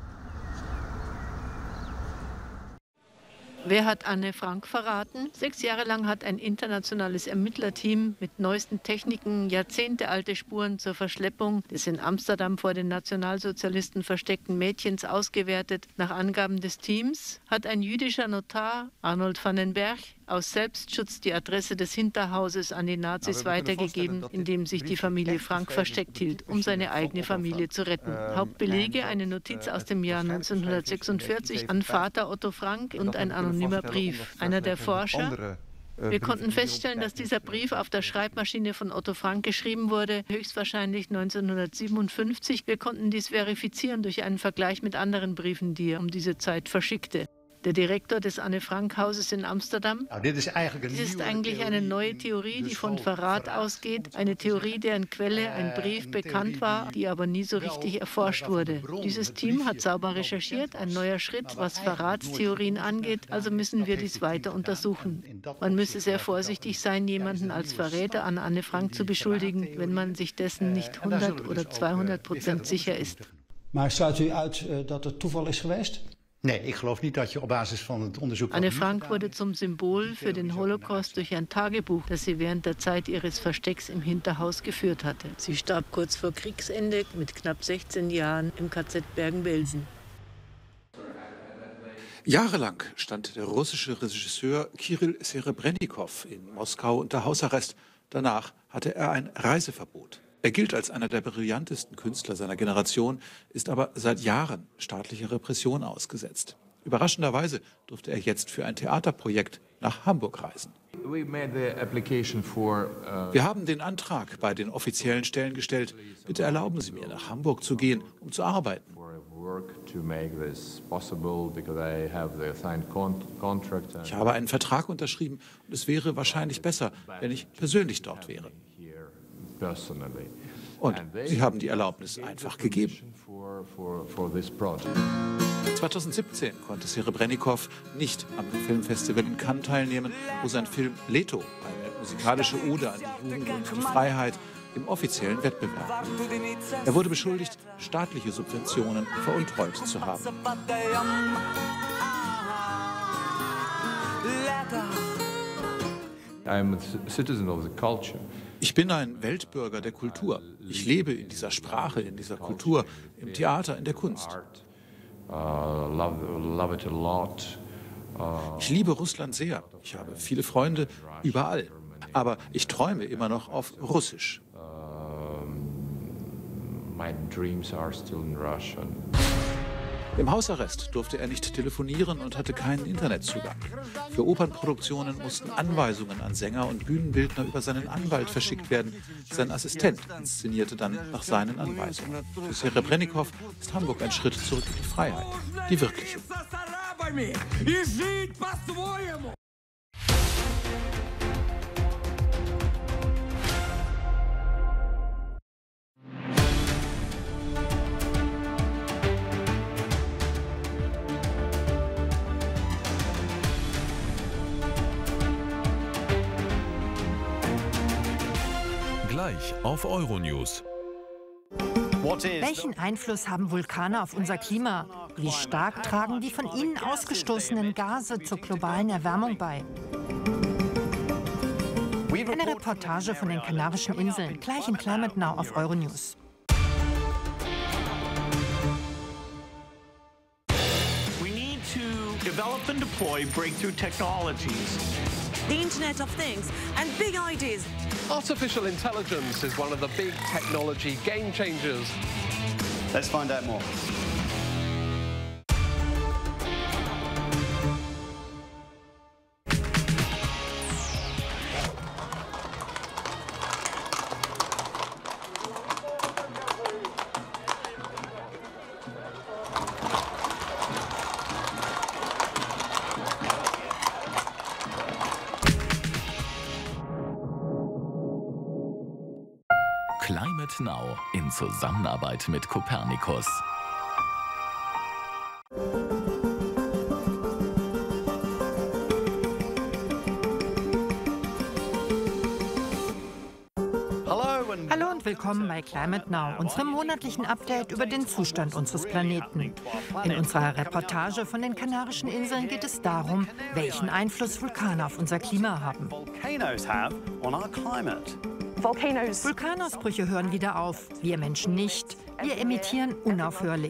Wer hat Anne Frank verraten? 6 Jahre lang hat ein internationales Ermittlerteam mit neuesten Techniken jahrzehntealte Spuren zur Verschleppung des in Amsterdam vor den Nationalsozialisten versteckten Mädchens ausgewertet. Nach Angaben des Teams hat ein jüdischer Notar, Arnold van den Berg, aus Selbstschutz die Adresse des Hinterhauses an die Nazis weitergegeben, in dem sich die Familie Frank versteckt hielt, um seine eigene Familie zu retten. Hauptbelege eine Notiz aus dem Jahr 1946 an Vater Otto Frank und ein anonymer Brief. Einer der Forscher: wir konnten feststellen, dass dieser Brief auf der Schreibmaschine von Otto Frank geschrieben wurde, höchstwahrscheinlich 1957. Wir konnten dies verifizieren durch einen Vergleich mit anderen Briefen, die er um diese Zeit verschickte. Der Direktor des Anne-Frank-Hauses in Amsterdam. Dies ist eigentlich eine neue Theorie, die von Verrat ausgeht. Eine Theorie, deren Quelle ein Brief bekannt war, die aber nie so richtig erforscht wurde. Dieses Team hat sauber recherchiert, ein neuer Schritt, was Verratstheorien angeht, also müssen wir dies weiter untersuchen. Man müsse sehr vorsichtig sein, jemanden als Verräter an Anne Frank zu beschuldigen, wenn man sich dessen nicht 100 oder 200% sicher ist. Maar sluit u uit dat het toeval is geweest? Nee, ik geloof niet dat je op basis van het onderzoek... Anne Frank wurde zum Symbol für den Holocaust durch ein Tagebuch, das sie während der Zeit ihres Verstecks im Hinterhaus geführt hatte. Sie starb kurz vor Kriegsende mit knapp 16 Jahren im KZ Bergen-Belsen. Jahrelang stand der russische Regisseur Kirill Serebrennikov in Moskau unter Hausarrest. Danach hatte er ein Reiseverbot. Er gilt als einer der brillantesten Künstler seiner Generation, ist aber seit Jahren staatlicher Repression ausgesetzt. Überraschenderweise durfte er jetzt für ein Theaterprojekt nach Hamburg reisen. Wir haben den Antrag bei den offiziellen Stellen gestellt. Bitte erlauben Sie mir, nach Hamburg zu gehen, um zu arbeiten. Ich habe einen Vertrag unterschrieben und es wäre wahrscheinlich besser, wenn ich persönlich dort wäre. Und sie haben die Erlaubnis einfach gegeben. 2017 konnte Serebrennikov nicht am Filmfestival in Cannes teilnehmen, wo sein Film Leto, eine musikalische Ode an die Jugend und die Freiheit, im offiziellen Wettbewerb lief. Er wurde beschuldigt, staatliche Subventionen veruntreut zu haben. Ich bin ein Weltbürger der Kultur. Ich lebe in dieser Sprache, in dieser Kultur, im Theater, in der Kunst. Ich liebe Russland sehr. Ich habe viele Freunde überall. Aber ich träume immer noch auf Russisch. Im Hausarrest durfte er nicht telefonieren und hatte keinen Internetzugang. Für Opernproduktionen mussten Anweisungen an Sänger und Bühnenbildner über seinen Anwalt verschickt werden. Sein Assistent inszenierte dann nach seinen Anweisungen. Für Serebrennikov ist Hamburg ein Schritt zurück in die Freiheit, die wirkliche. Gleich auf Euronews. Welchen Einfluss haben Vulkane auf unser Klima? Wie stark tragen die von ihnen ausgestoßenen Gase zur globalen Erwärmung bei? Eine Reportage von den Kanarischen Inseln, gleich in Climate Now auf Euronews. We need to develop and deploy breakthrough technologies. The Internet of Things and big ideas. Artificial intelligence is one of the big technology game changers. Let's find out more. Climate Now in Zusammenarbeit mit Copernicus. Hallo und willkommen bei Climate Now, unserem monatlichen Update über den Zustand unseres Planeten. In unserer Reportage von den Kanarischen Inseln geht es darum, welchen Einfluss Vulkane auf unser Klima haben. Vulkanausbrüche hören wieder auf, wir Menschen nicht. Wir emittieren unaufhörlich.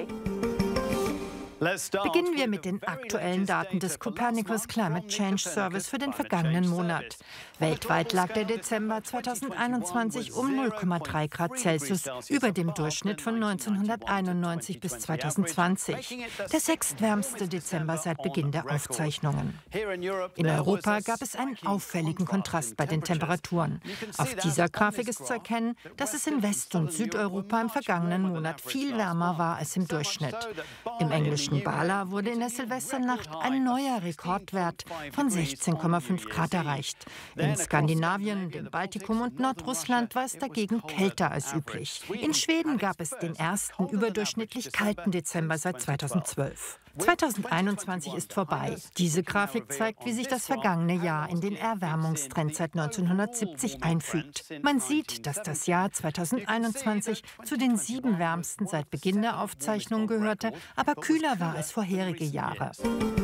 Beginnen wir mit den aktuellen Daten des Copernicus Climate Change Service für den vergangenen Monat. Weltweit lag der Dezember 2021 um 0,3 Grad Celsius über dem Durchschnitt von 1991 bis 2020. Der sechstwärmste Dezember seit Beginn der Aufzeichnungen. In Europa gab es einen auffälligen Kontrast bei den Temperaturen. Auf dieser Grafik ist zu erkennen, dass es in West- und Südeuropa im vergangenen Monat viel wärmer war als im Durchschnitt. Im englischen Bala wurde in der Silvesternacht ein neuer Rekordwert von 16,5 Grad erreicht. In Skandinavien, dem Baltikum und Nordrussland war es dagegen kälter als üblich. In Schweden gab es den ersten überdurchschnittlich kalten Dezember seit 2012. 2021 ist vorbei. Diese Grafik zeigt, wie sich das vergangene Jahr in den Erwärmungstrend seit 1970 einfügt. Man sieht, dass das Jahr 2021 zu den 7 wärmsten seit Beginn der Aufzeichnung gehörte, aber kühler war als vorherige Jahre.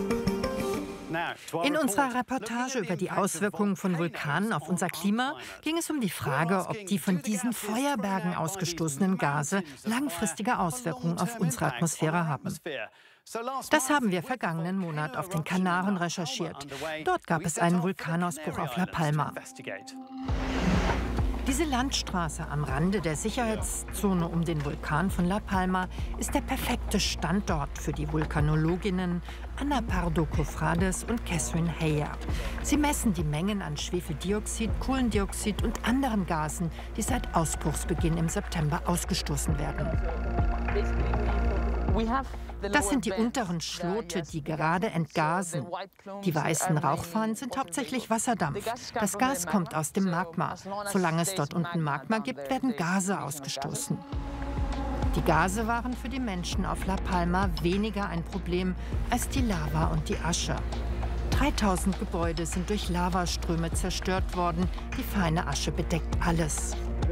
In unserer Reportage über die Auswirkungen von Vulkanen auf unser Klima ging es um die Frage, ob die von diesen Feuerbergen ausgestoßenen Gase langfristige Auswirkungen auf unsere Atmosphäre haben. Das haben wir vergangenen Monat auf den Kanaren recherchiert. Dort gab es einen Vulkanausbruch auf La Palma. Diese Landstraße am Rande der Sicherheitszone um den Vulkan von La Palma ist der perfekte Standort für die Vulkanologinnen Ana Pardo-Cofrades und Catherine Heyer. Sie messen die Mengen an Schwefeldioxid, Kohlendioxid und anderen Gasen, die seit Ausbruchsbeginn im September ausgestoßen werden. Das sind die unteren Schlote, die gerade entgasen. Die weißen Rauchfahnen sind hauptsächlich Wasserdampf. Das Gas kommt aus dem Magma. Solange es dort unten Magma gibt, werden Gase ausgestoßen. Die Gase waren für die Menschen auf La Palma weniger ein Problem als die Lava und die Asche. 3000 Gebäude sind durch Lavaströme zerstört worden. Die feine Asche bedeckt alles.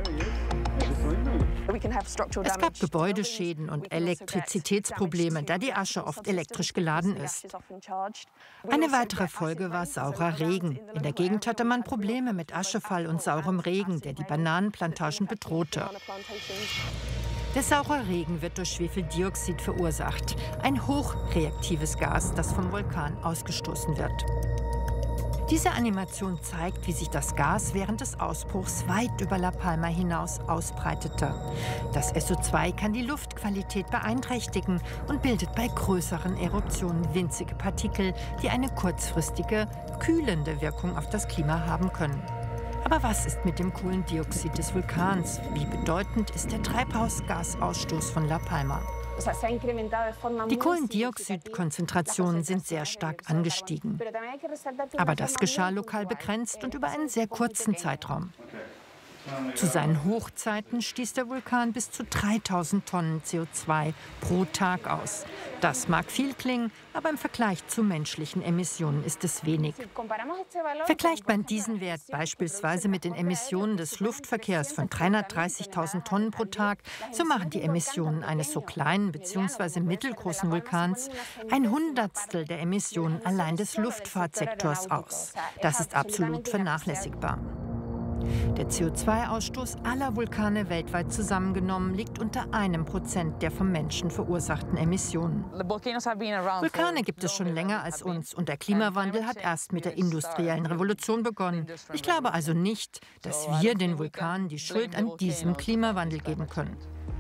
Es gab Gebäudeschäden und Elektrizitätsprobleme, da die Asche oft elektrisch geladen ist. Eine weitere Folge war saurer Regen. In der Gegend hatte man Probleme mit Aschefall und saurem Regen, der die Bananenplantagen bedrohte. Der saure Regen wird durch Schwefeldioxid verursacht, ein hochreaktives Gas, das vom Vulkan ausgestoßen wird. Diese Animation zeigt, wie sich das Gas während des Ausbruchs weit über La Palma hinaus ausbreitete. Das SO2 kann die Luftqualität beeinträchtigen und bildet bei größeren Eruptionen winzige Partikel, die eine kurzfristige, kühlende Wirkung auf das Klima haben können. Aber was ist mit dem Kohlendioxid des Vulkans? Wie bedeutend ist der Treibhausgasausstoß von La Palma? Die Kohlendioxidkonzentrationen sind sehr stark angestiegen. Aber das geschah lokal begrenzt und über einen sehr kurzen Zeitraum. Zu seinen Hochzeiten stieß der Vulkan bis zu 3000 Tonnen CO2 pro Tag aus. Das mag viel klingen, aber im Vergleich zu menschlichen Emissionen ist es wenig. Vergleicht man diesen Wert beispielsweise mit den Emissionen des Luftverkehrs von 330.000 Tonnen pro Tag, so machen die Emissionen eines so kleinen bzw. mittelgroßen Vulkans ein Hundertstel der Emissionen allein des Luftfahrtsektors aus. Das ist absolut vernachlässigbar. Der CO2-Ausstoß aller Vulkane weltweit zusammengenommen liegt unter 1% der vom Menschen verursachten Emissionen. Vulkane gibt es schon länger als uns und der Klimawandel hat erst mit der industriellen Revolution begonnen. Ich glaube also nicht, dass wir den Vulkanen die Schuld an diesem Klimawandel geben können.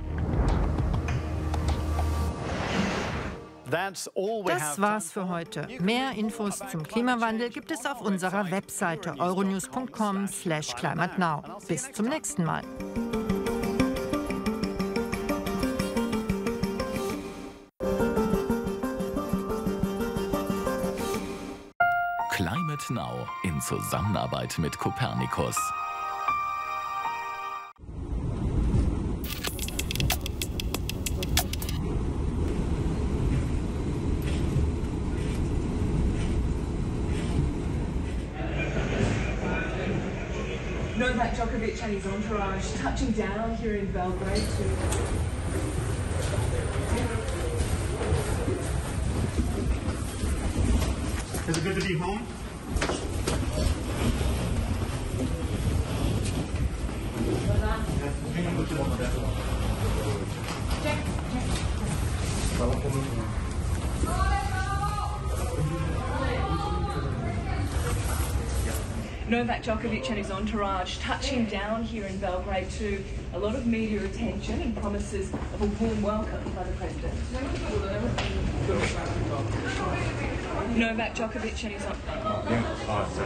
Das war's für heute. Mehr Infos zum Klimawandel gibt es auf unserer Webseite euronews.com/climatenow. Bis zum nächsten Mal. Climate Now in Zusammenarbeit mit Copernicus. Novak Djokovic and his entourage touching down here in Belgrade Is it good to be home? Novak Djokovic and his entourage touching down here in Belgrade to a lot of media attention and promises of a warm welcome by the president. Novak Djokovic and his entourage.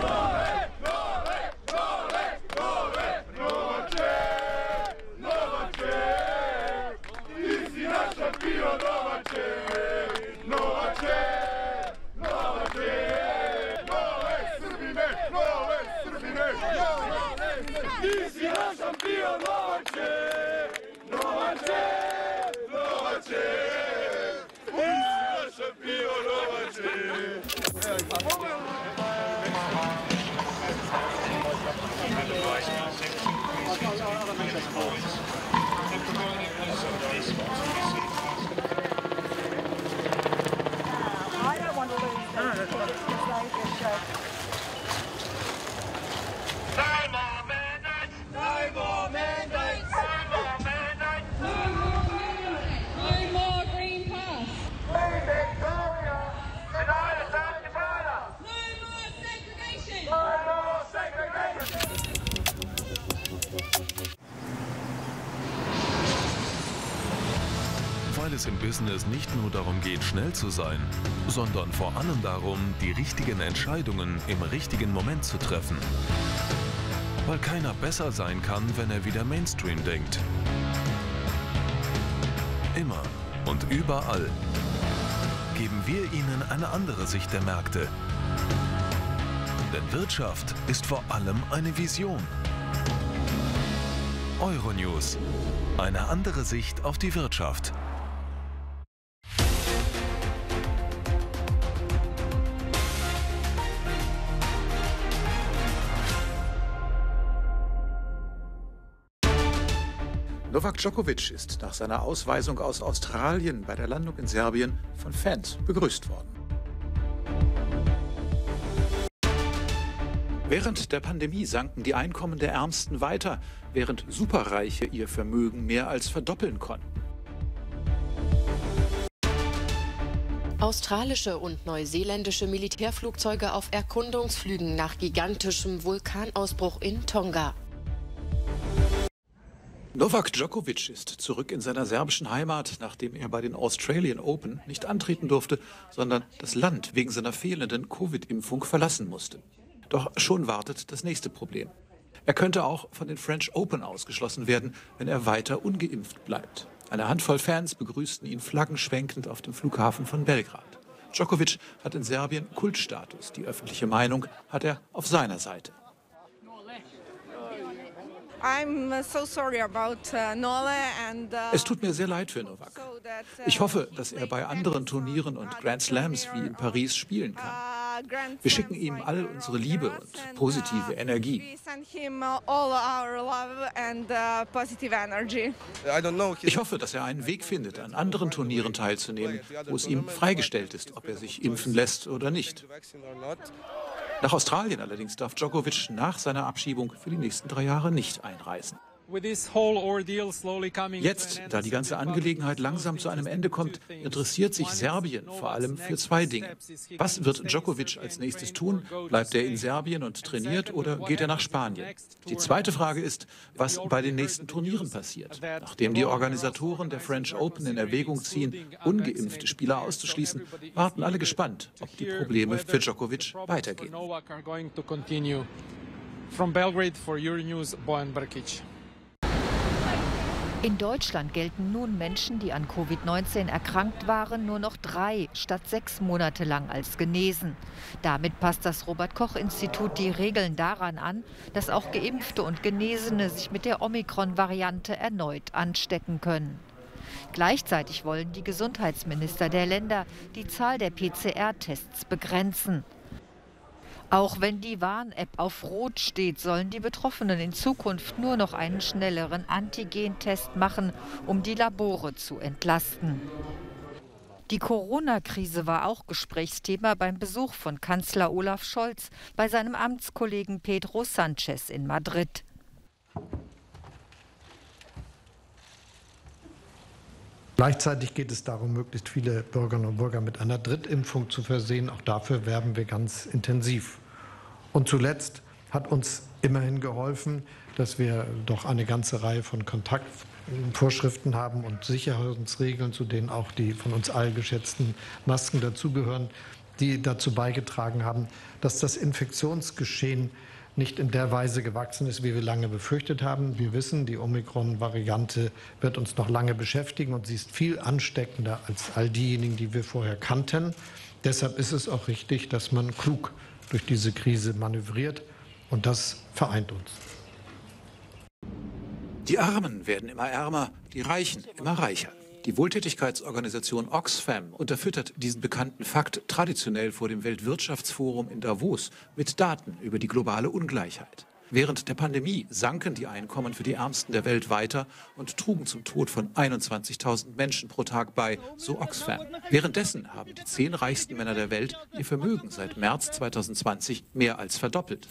Weil es im Business nicht nur darum geht, schnell zu sein, sondern vor allem darum, die richtigen Entscheidungen im richtigen Moment zu treffen. Weil keiner besser sein kann, wenn er wie der Mainstream denkt. Immer und überall geben wir Ihnen eine andere Sicht der Märkte. Denn Wirtschaft ist vor allem eine Vision. Euronews. Eine andere Sicht auf die Wirtschaft. Novak Djokovic ist nach seiner Ausweisung aus Australien bei der Landung in Serbien von Fans begrüßt worden. Während der Pandemie sanken die Einkommen der Ärmsten weiter, während Superreiche ihr Vermögen mehr als verdoppeln konnten. Australische und neuseeländische Militärflugzeuge auf Erkundungsflügen nach gigantischem Vulkanausbruch in Tonga. Novak Djokovic ist zurück in seiner serbischen Heimat, nachdem er bei den Australian Open nicht antreten durfte, sondern das Land wegen seiner fehlenden Covid-Impfung verlassen musste. Doch schon wartet das nächste Problem. Er könnte auch von den French Open ausgeschlossen werden, wenn er weiter ungeimpft bleibt. Eine Handvoll Fans begrüßten ihn flaggenschwenkend auf dem Flughafen von Belgrad. Djokovic hat in Serbien Kultstatus. Die öffentliche Meinung hat er auf seiner Seite. Es tut mir sehr leid für Novak. Ich hoffe, dass er bei anderen Turnieren und Grand Slams wie in Paris spielen kann. Wir schicken ihm all unsere Liebe und positive Energie. Ich hoffe, dass er einen Weg findet, an anderen Turnieren teilzunehmen, wo es ihm freigestellt ist, ob er sich impfen lässt oder nicht. Nach Australien allerdings darf Djokovic nach seiner Abschiebung für die nächsten 3 Jahre nicht einreisen. Jetzt, da die ganze Angelegenheit langsam zu einem Ende kommt, interessiert sich Serbien vor allem für 2 Dinge. Was wird Djokovic als nächstes tun? Bleibt er in Serbien und trainiert oder geht er nach Spanien? Die zweite Frage ist, was bei den nächsten Turnieren passiert. Nachdem die Organisatoren der French Open in Erwägung ziehen, ungeimpfte Spieler auszuschließen, warten alle gespannt, ob die Probleme für Djokovic weitergehen. From Belgrade for Euronews, Bojan Brkić. In Deutschland gelten nun Menschen, die an Covid-19 erkrankt waren, nur noch 3 statt 6 Monate lang als genesen. Damit passt das Robert-Koch-Institut die Regeln daran an, dass auch Geimpfte und Genesene sich mit der Omikron-Variante erneut anstecken können. Gleichzeitig wollen die Gesundheitsminister der Länder die Zahl der PCR-Tests begrenzen. Auch wenn die Warn-App auf Rot steht, sollen die Betroffenen in Zukunft nur noch einen schnelleren Antigentest machen, um die Labore zu entlasten. Die Corona-Krise war auch Gesprächsthema beim Besuch von Kanzler Olaf Scholz bei seinem Amtskollegen Pedro Sánchez in Madrid. Gleichzeitig geht es darum, möglichst viele Bürgerinnen und Bürger mit einer Drittimpfung zu versehen. Auch dafür werben wir ganz intensiv. Und zuletzt hat uns immerhin geholfen, dass wir doch eine ganze Reihe von Kontaktvorschriften haben und Sicherheitsregeln, zu denen auch die von uns allen geschätzten Masken dazugehören, die dazu beigetragen haben, dass das Infektionsgeschehen nicht in der Weise gewachsen ist, wie wir lange befürchtet haben. Wir wissen, die Omikron-Variante wird uns noch lange beschäftigen und sie ist viel ansteckender als all diejenigen, die wir vorher kannten. Deshalb ist es auch richtig, dass man klug durch diese Krise manövriert und das vereint uns. Die Armen werden immer ärmer, die Reichen immer reicher. Die Wohltätigkeitsorganisation Oxfam unterfüttert diesen bekannten Fakt traditionell vor dem Weltwirtschaftsforum in Davos mit Daten über die globale Ungleichheit. Während der Pandemie sanken die Einkommen für die Ärmsten der Welt weiter und trugen zum Tod von 21.000 Menschen pro Tag bei, so Oxfam. Währenddessen haben die 10 reichsten Männer der Welt ihr Vermögen seit März 2020 mehr als verdoppelt.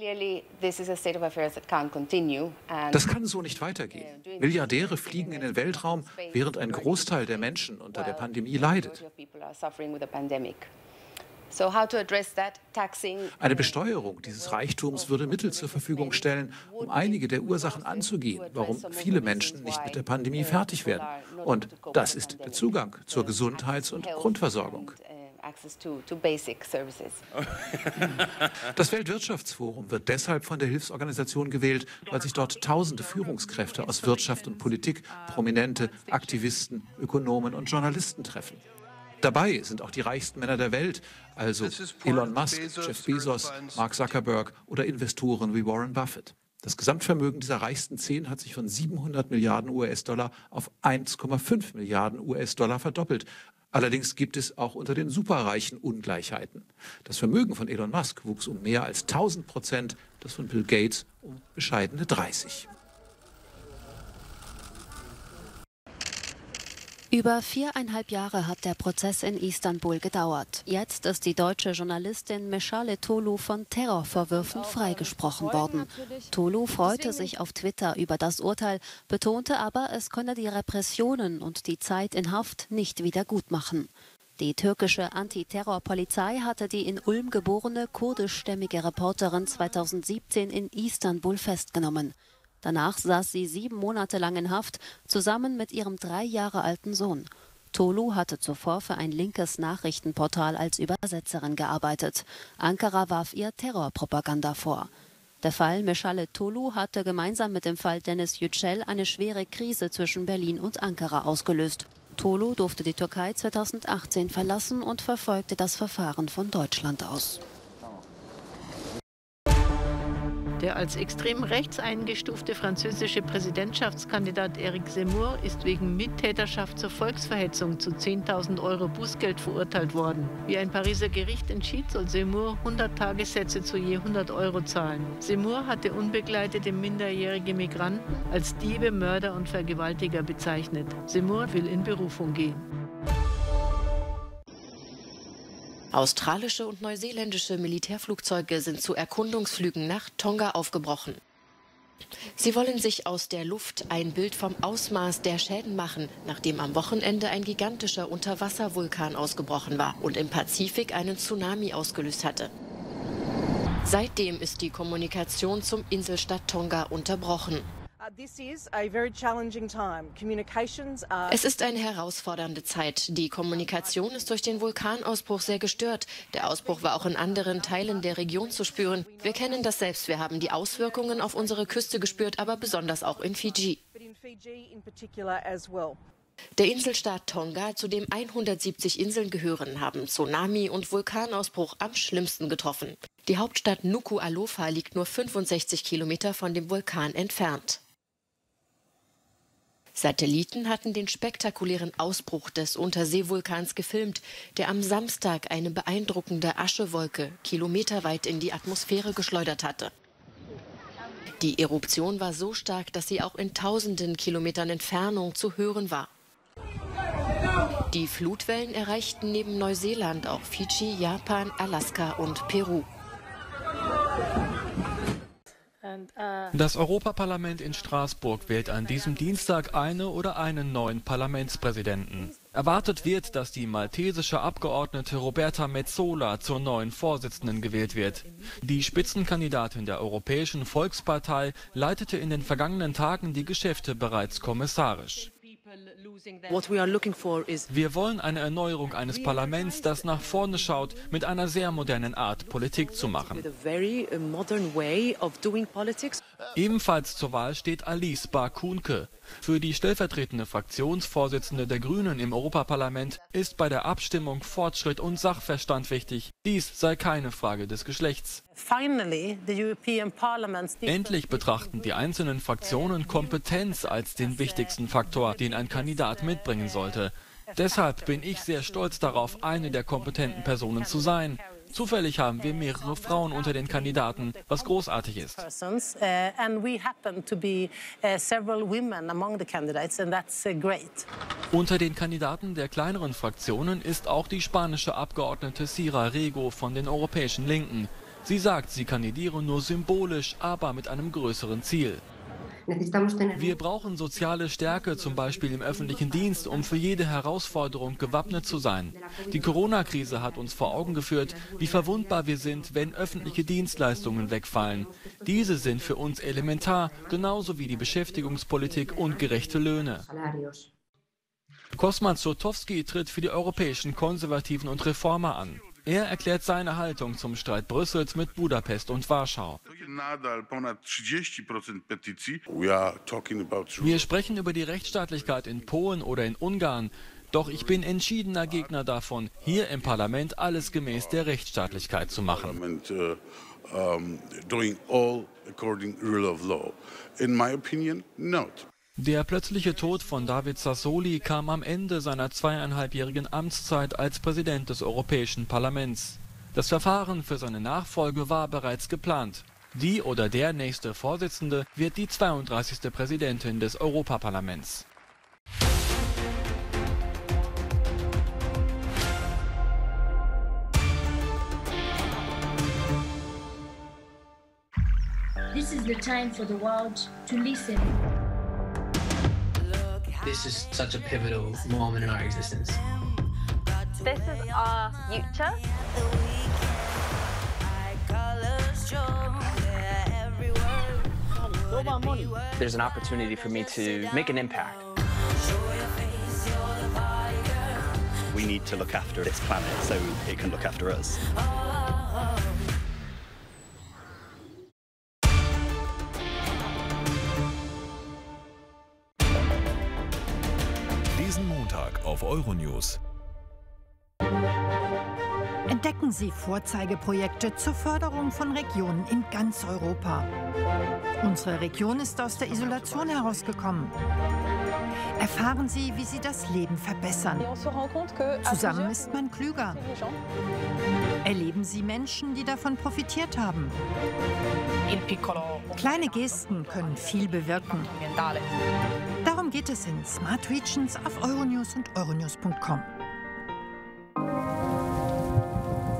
Das kann so nicht weitergehen. Milliardäre fliegen in den Weltraum, während ein Großteil der Menschen unter der Pandemie leidet. Eine Besteuerung dieses Reichtums würde Mittel zur Verfügung stellen, um einige der Ursachen anzugehen, warum viele Menschen nicht mit der Pandemie fertig werden. Und das ist der Zugang zur Gesundheits- und Grundversorgung. Das Weltwirtschaftsforum wird deshalb von der Hilfsorganisation gewählt, weil sich dort tausende Führungskräfte aus Wirtschaft und Politik, Prominente, Aktivisten, Ökonomen und Journalisten treffen. Dabei sind auch die reichsten Männer der Welt, also Elon Musk, Jeff Bezos, Mark Zuckerberg oder Investoren wie Warren Buffett. Das Gesamtvermögen dieser reichsten 10 hat sich von 700 Milliarden US-Dollar auf 1,5 Milliarden US-Dollar verdoppelt. Allerdings gibt es auch unter den Superreichen Ungleichheiten. Das Vermögen von Elon Musk wuchs um mehr als 1000%, das von Bill Gates um bescheidene 30%. Über 4,5 Jahre hat der Prozess in Istanbul gedauert. Jetzt ist die deutsche Journalistin Meşale Tolu von Terrorvorwürfen freigesprochen worden. Tolu freute sich auf Twitter über das Urteil, betonte aber, es könne die Repressionen und die Zeit in Haft nicht wieder gutmachen. Die türkische Antiterrorpolizei hatte die in Ulm geborene kurdischstämmige Reporterin 2017 in Istanbul festgenommen. Danach saß sie 7 Monate lang in Haft, zusammen mit ihrem 3 Jahre alten Sohn. Tolu hatte zuvor für ein linkes Nachrichtenportal als Übersetzerin gearbeitet. Ankara warf ihr Terrorpropaganda vor. Der Fall Meşale Tolu hatte gemeinsam mit dem Fall Deniz Yücel eine schwere Krise zwischen Berlin und Ankara ausgelöst. Tolu durfte die Türkei 2018 verlassen und verfolgte das Verfahren von Deutschland aus. Der als extrem rechts eingestufte französische Präsidentschaftskandidat Éric Zemmour ist wegen Mittäterschaft zur Volksverhetzung zu 10.000 € Bußgeld verurteilt worden. Wie ein Pariser Gericht entschied, soll Zemmour 100 Tagessätze zu je 100 € zahlen. Zemmour hatte unbegleitete minderjährige Migranten als Diebe, Mörder und Vergewaltiger bezeichnet. Zemmour will in Berufung gehen. Australische und neuseeländische Militärflugzeuge sind zu Erkundungsflügen nach Tonga aufgebrochen. Sie wollen sich aus der Luft ein Bild vom Ausmaß der Schäden machen, nachdem am Wochenende ein gigantischer Unterwasservulkan ausgebrochen war und im Pazifik einen Tsunami ausgelöst hatte. Seitdem ist die Kommunikation zum Inselstaat Tonga unterbrochen. Es ist eine herausfordernde Zeit. Die Kommunikation ist durch den Vulkanausbruch sehr gestört. Der Ausbruch war auch in anderen Teilen der Region zu spüren. Wir kennen das selbst. Wir haben die Auswirkungen auf unsere Küste gespürt, aber besonders auch in Fidschi. Der Inselstaat Tonga, zu dem 170 Inseln gehören, haben Tsunami und Vulkanausbruch am schlimmsten getroffen. Die Hauptstadt Nuku'alofa liegt nur 65 Kilometer von dem Vulkan entfernt. Satelliten hatten den spektakulären Ausbruch des Unterseevulkans gefilmt, der am Samstag eine beeindruckende Aschewolke kilometerweit in die Atmosphäre geschleudert hatte. Die Eruption war so stark, dass sie auch in tausenden Kilometern Entfernung zu hören war. Die Flutwellen erreichten neben Neuseeland auch Fidschi, Japan, Alaska und Peru. Das Europaparlament in Straßburg wählt an diesem Dienstag eine oder einen neuen Parlamentspräsidenten. Erwartet wird, dass die maltesische Abgeordnete Roberta Metsola zur neuen Vorsitzenden gewählt wird. Die Spitzenkandidatin der Europäischen Volkspartei leitete in den vergangenen Tagen die Geschäfte bereits kommissarisch. Wir wollen eine Erneuerung eines Parlaments, das nach vorne schaut, mit einer sehr modernen Art, Politik zu machen. Ebenfalls zur Wahl steht Alice Bar-Kunke. Für die stellvertretende Fraktionsvorsitzende der Grünen im Europaparlament ist bei der Abstimmung Fortschritt und Sachverstand wichtig. Dies sei keine Frage des Geschlechts. Endlich betrachten die einzelnen Fraktionen Kompetenz als den wichtigsten Faktor, den ein Kandidat mitbringen sollte. Deshalb bin ich sehr stolz darauf, eine der kompetenten Personen zu sein. Zufällig haben wir mehrere Frauen unter den Kandidaten, was großartig ist. Unter den Kandidaten der kleineren Fraktionen ist auch die spanische Abgeordnete Sira Rego von den Europäischen Linken. Sie sagt, sie kandidiere nur symbolisch, aber mit einem größeren Ziel. Wir brauchen soziale Stärke, zum Beispiel im öffentlichen Dienst, um für jede Herausforderung gewappnet zu sein. Die Corona-Krise hat uns vor Augen geführt, wie verwundbar wir sind, wenn öffentliche Dienstleistungen wegfallen. Diese sind für uns elementar, genauso wie die Beschäftigungspolitik und gerechte Löhne. Kosma Złotowski tritt für die europäischen Konservativen und Reformer an. Er erklärt seine Haltung zum Streit Brüssels mit Budapest und Warschau. Wir sprechen über die Rechtsstaatlichkeit in Polen oder in Ungarn. Doch ich bin entschiedener Gegner davon, hier im Parlament alles gemäß der Rechtsstaatlichkeit zu machen. Der plötzliche Tod von David Sassoli kam am Ende seiner 2,5-jährigen Amtszeit als Präsident des Europäischen Parlaments. Das Verfahren für seine Nachfolge war bereits geplant. Die oder der nächste Vorsitzende wird die 32. Präsidentin des Europaparlaments. This is the time for the world to listen. This is such a pivotal moment in our existence. This is our future. There's an opportunity for me to make an impact. We need to look after this planet so it can look after us. Diesen Montag auf Euronews. Entdecken Sie Vorzeigeprojekte zur Förderung von Regionen in ganz Europa. Unsere Region ist aus der Isolation herausgekommen. Erfahren Sie, wie Sie das Leben verbessern. Zusammen ist man klüger. Erleben Sie Menschen, die davon profitiert haben. Kleine Gesten können viel bewirken. Darum geht es in Smart Regions auf Euronews und euronews.com.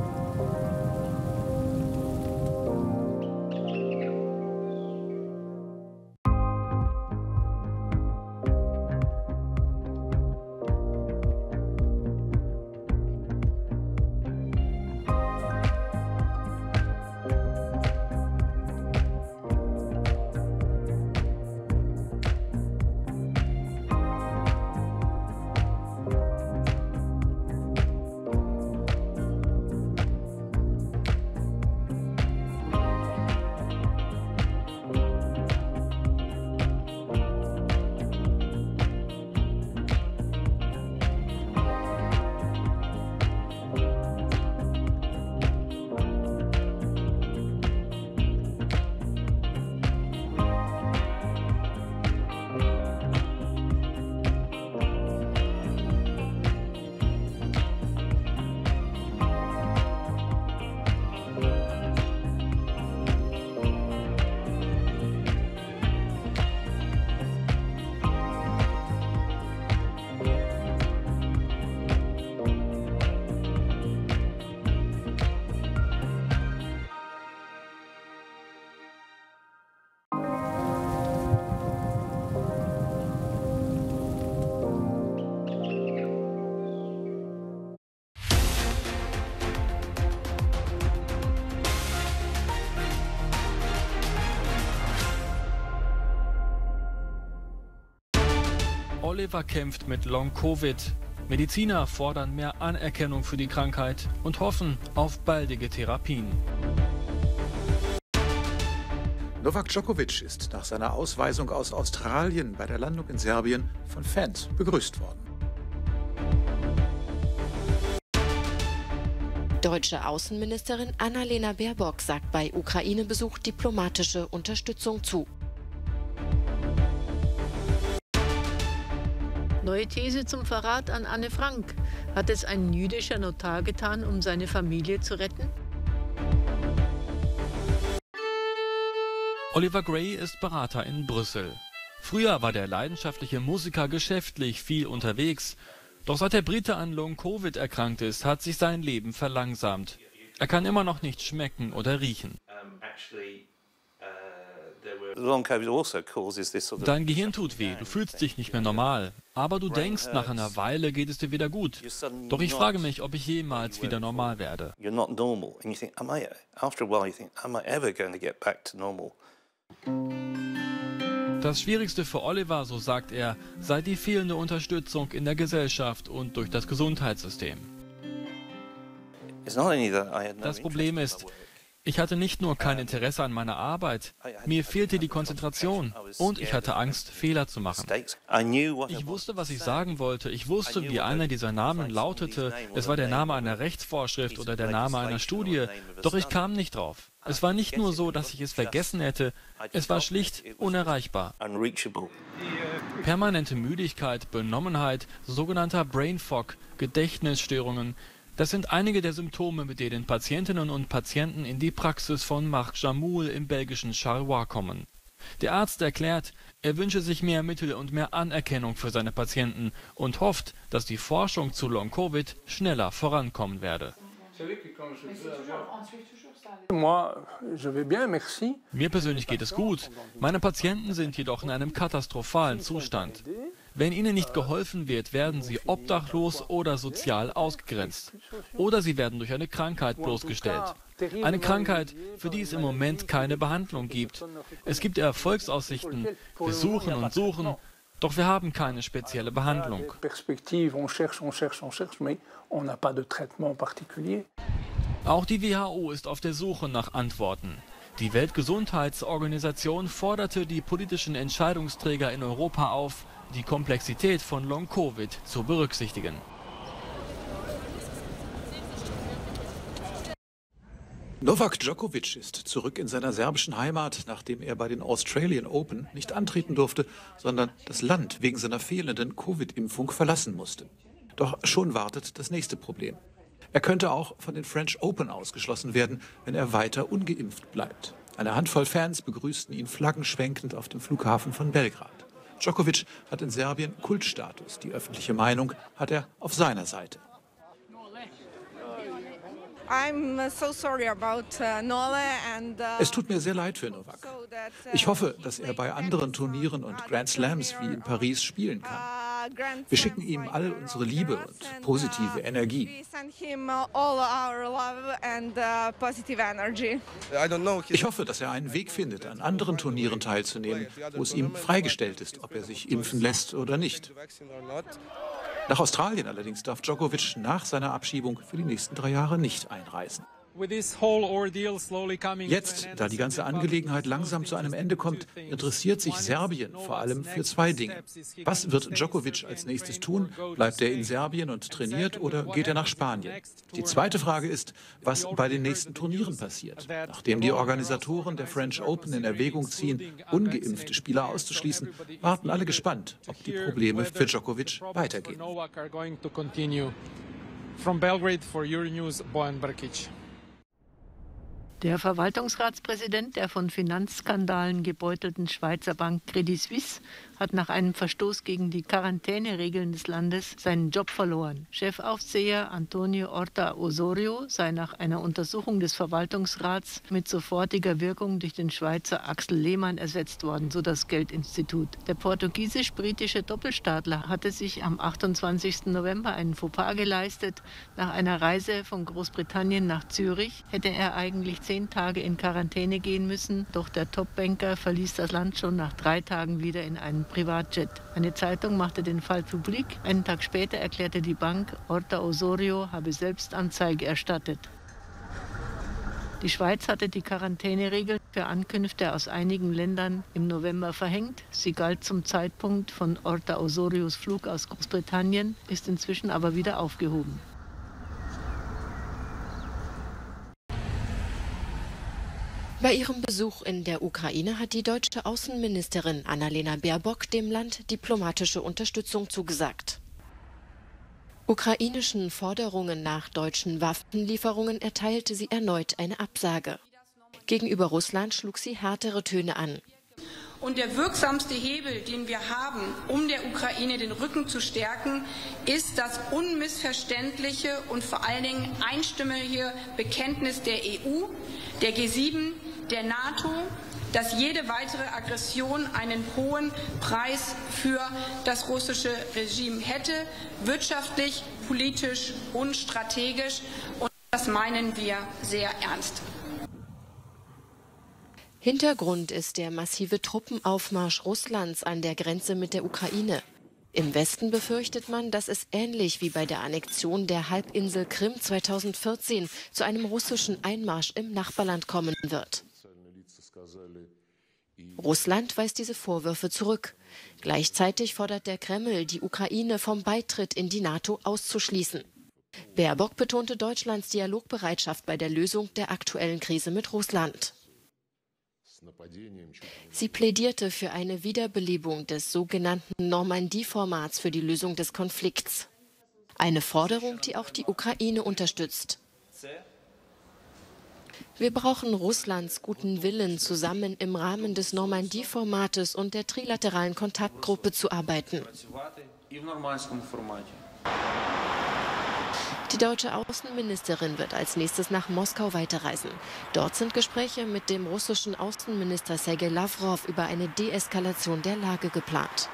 Oliver kämpft mit Long-Covid. Mediziner fordern mehr Anerkennung für die Krankheit und hoffen auf baldige Therapien. Novak Djokovic ist nach seiner Ausweisung aus Australien bei der Landung in Serbien von Fans begrüßt worden. Deutsche Außenministerin Annalena Baerbock sagt bei Ukraine-Besuch diplomatische Unterstützung zu. Neue These zum Verrat an Anne Frank. Hat es ein jüdischer Notar getan, um seine Familie zu retten? Oliver Gray ist Berater in Brüssel. Früher war der leidenschaftliche Musiker geschäftlich viel unterwegs. Doch seit der Brite an Long-Covid erkrankt ist, hat sich sein Leben verlangsamt. Er kann immer noch nicht schmecken oder riechen. Dein Gehirn tut weh, du fühlst dich nicht mehr normal. Aber du denkst, nach einer Weile geht es dir wieder gut. Doch ich frage mich, ob ich jemals wieder normal werde. Das Schwierigste für Oliver, so sagt er, sei die fehlende Unterstützung in der Gesellschaft und durch das Gesundheitssystem. Das Problem ist, ich hatte nicht nur kein Interesse an meiner Arbeit, mir fehlte die Konzentration und ich hatte Angst, Fehler zu machen. Ich wusste, was ich sagen wollte, ich wusste, wie einer dieser Namen lautete, es war der Name einer Rechtsvorschrift oder der Name einer Studie, doch ich kam nicht drauf. Es war nicht nur so, dass ich es vergessen hätte, es war schlicht unerreichbar. Permanente Müdigkeit, Benommenheit, sogenannter Brain Fog, Gedächtnisstörungen, das sind einige der Symptome, mit denen Patientinnen und Patienten in die Praxis von Marc Jamoul im belgischen Charleroi kommen. Der Arzt erklärt, er wünsche sich mehr Mittel und mehr Anerkennung für seine Patienten und hofft, dass die Forschung zu Long-Covid schneller vorankommen werde. Mir persönlich geht es gut. Meine Patienten sind jedoch in einem katastrophalen Zustand. Wenn ihnen nicht geholfen wird, werden sie obdachlos oder sozial ausgegrenzt. Oder sie werden durch eine Krankheit bloßgestellt. Eine Krankheit, für die es im Moment keine Behandlung gibt. Es gibt Erfolgsaussichten. Wir suchen und suchen, doch wir haben keine spezielle Behandlung. Auch die WHO ist auf der Suche nach Antworten. Die Weltgesundheitsorganisation forderte die politischen Entscheidungsträger in Europa auf, die Komplexität von Long-Covid zu berücksichtigen. Novak Djokovic ist zurück in seiner serbischen Heimat, nachdem er bei den Australian Open nicht antreten durfte, sondern das Land wegen seiner fehlenden Covid-Impfung verlassen musste. Doch schon wartet das nächste Problem. Er könnte auch von den French Open ausgeschlossen werden, wenn er weiter ungeimpft bleibt. Eine Handvoll Fans begrüßten ihn flaggenschwenkend auf dem Flughafen von Belgrad. Djokovic hat in Serbien Kultstatus. Die öffentliche Meinung hat er auf seiner Seite. Es tut mir sehr leid für Novak. Ich hoffe, dass er bei anderen Turnieren und Grand Slams wie in Paris spielen kann. Wir schicken ihm all unsere Liebe und positive Energie. Ich hoffe, dass er einen Weg findet, an anderen Turnieren teilzunehmen, wo es ihm freigestellt ist, ob er sich impfen lässt oder nicht. Nach Australien allerdings darf Djokovic nach seiner Abschiebung für die nächsten 3 Jahre nicht einreisen. Jetzt, da die ganze Angelegenheit langsam zu einem Ende kommt, interessiert sich Serbien vor allem für 2 Dinge. Was wird Djokovic als nächstes tun? Bleibt er in Serbien und trainiert oder geht er nach Spanien? Die zweite Frage ist, was bei den nächsten Turnieren passiert. Nachdem die Organisatoren der French Open in Erwägung ziehen, ungeimpfte Spieler auszuschließen, warten alle gespannt, ob die Probleme für Djokovic weitergehen. From Belgrade for Euronews, Bojan Brkić. Der Verwaltungsratspräsident der von Finanzskandalen gebeutelten Schweizer Bank Credit Suisse hat nach einem Verstoß gegen die Quarantäneregeln des Landes seinen Job verloren. Chefaufseher Antonio Horta Osorio sei nach einer Untersuchung des Verwaltungsrats mit sofortiger Wirkung durch den Schweizer Axel Lehmann ersetzt worden, so das Geldinstitut. Der portugiesisch-britische Doppelstaatler hatte sich am 28. November einen Fauxpas geleistet. Nach einer Reise von Großbritannien nach Zürich hätte er eigentlich 10 Tage in Quarantäne gehen müssen, doch der Topbanker verließ das Land schon nach 3 Tagen wieder in einen Privatjet. Eine Zeitung machte den Fall publik. Einen Tag später erklärte die Bank, Horta Osorio habe selbst Anzeige erstattet. Die Schweiz hatte die Quarantäneregel für Ankünfte aus einigen Ländern im November verhängt. Sie galt zum Zeitpunkt von Horta Osorios Flug aus Großbritannien, ist inzwischen aber wieder aufgehoben. Bei ihrem Besuch in der Ukraine hat die deutsche Außenministerin Annalena Baerbock dem Land diplomatische Unterstützung zugesagt. Ukrainischen Forderungen nach deutschen Waffenlieferungen erteilte sie erneut eine Absage. Gegenüber Russland schlug sie härtere Töne an. Und der wirksamste Hebel, den wir haben, um der Ukraine den Rücken zu stärken, ist das unmissverständliche und vor allen Dingen einstimmige Bekenntnis der EU, der G7, der NATO, dass jede weitere Aggression einen hohen Preis für das russische Regime hätte, wirtschaftlich, politisch und strategisch. Und das meinen wir sehr ernst. Hintergrund ist der massive Truppenaufmarsch Russlands an der Grenze mit der Ukraine. Im Westen befürchtet man, dass es ähnlich wie bei der Annexion der Halbinsel Krim 2014 zu einem russischen Einmarsch im Nachbarland kommen wird. Russland weist diese Vorwürfe zurück. Gleichzeitig fordert der Kreml, die Ukraine vom Beitritt in die NATO auszuschließen. Baerbock betonte Deutschlands Dialogbereitschaft bei der Lösung der aktuellen Krise mit Russland. Sie plädierte für eine Wiederbelebung des sogenannten Normandie-Formats für die Lösung des Konflikts. Eine Forderung, die auch die Ukraine unterstützt. Wir brauchen Russlands guten Willen, zusammen im Rahmen des Normandie-Formates und der trilateralen Kontaktgruppe zu arbeiten. Die deutsche Außenministerin wird als nächstes nach Moskau weiterreisen. Dort sind Gespräche mit dem russischen Außenminister Sergei Lavrov über eine Deeskalation der Lage geplant.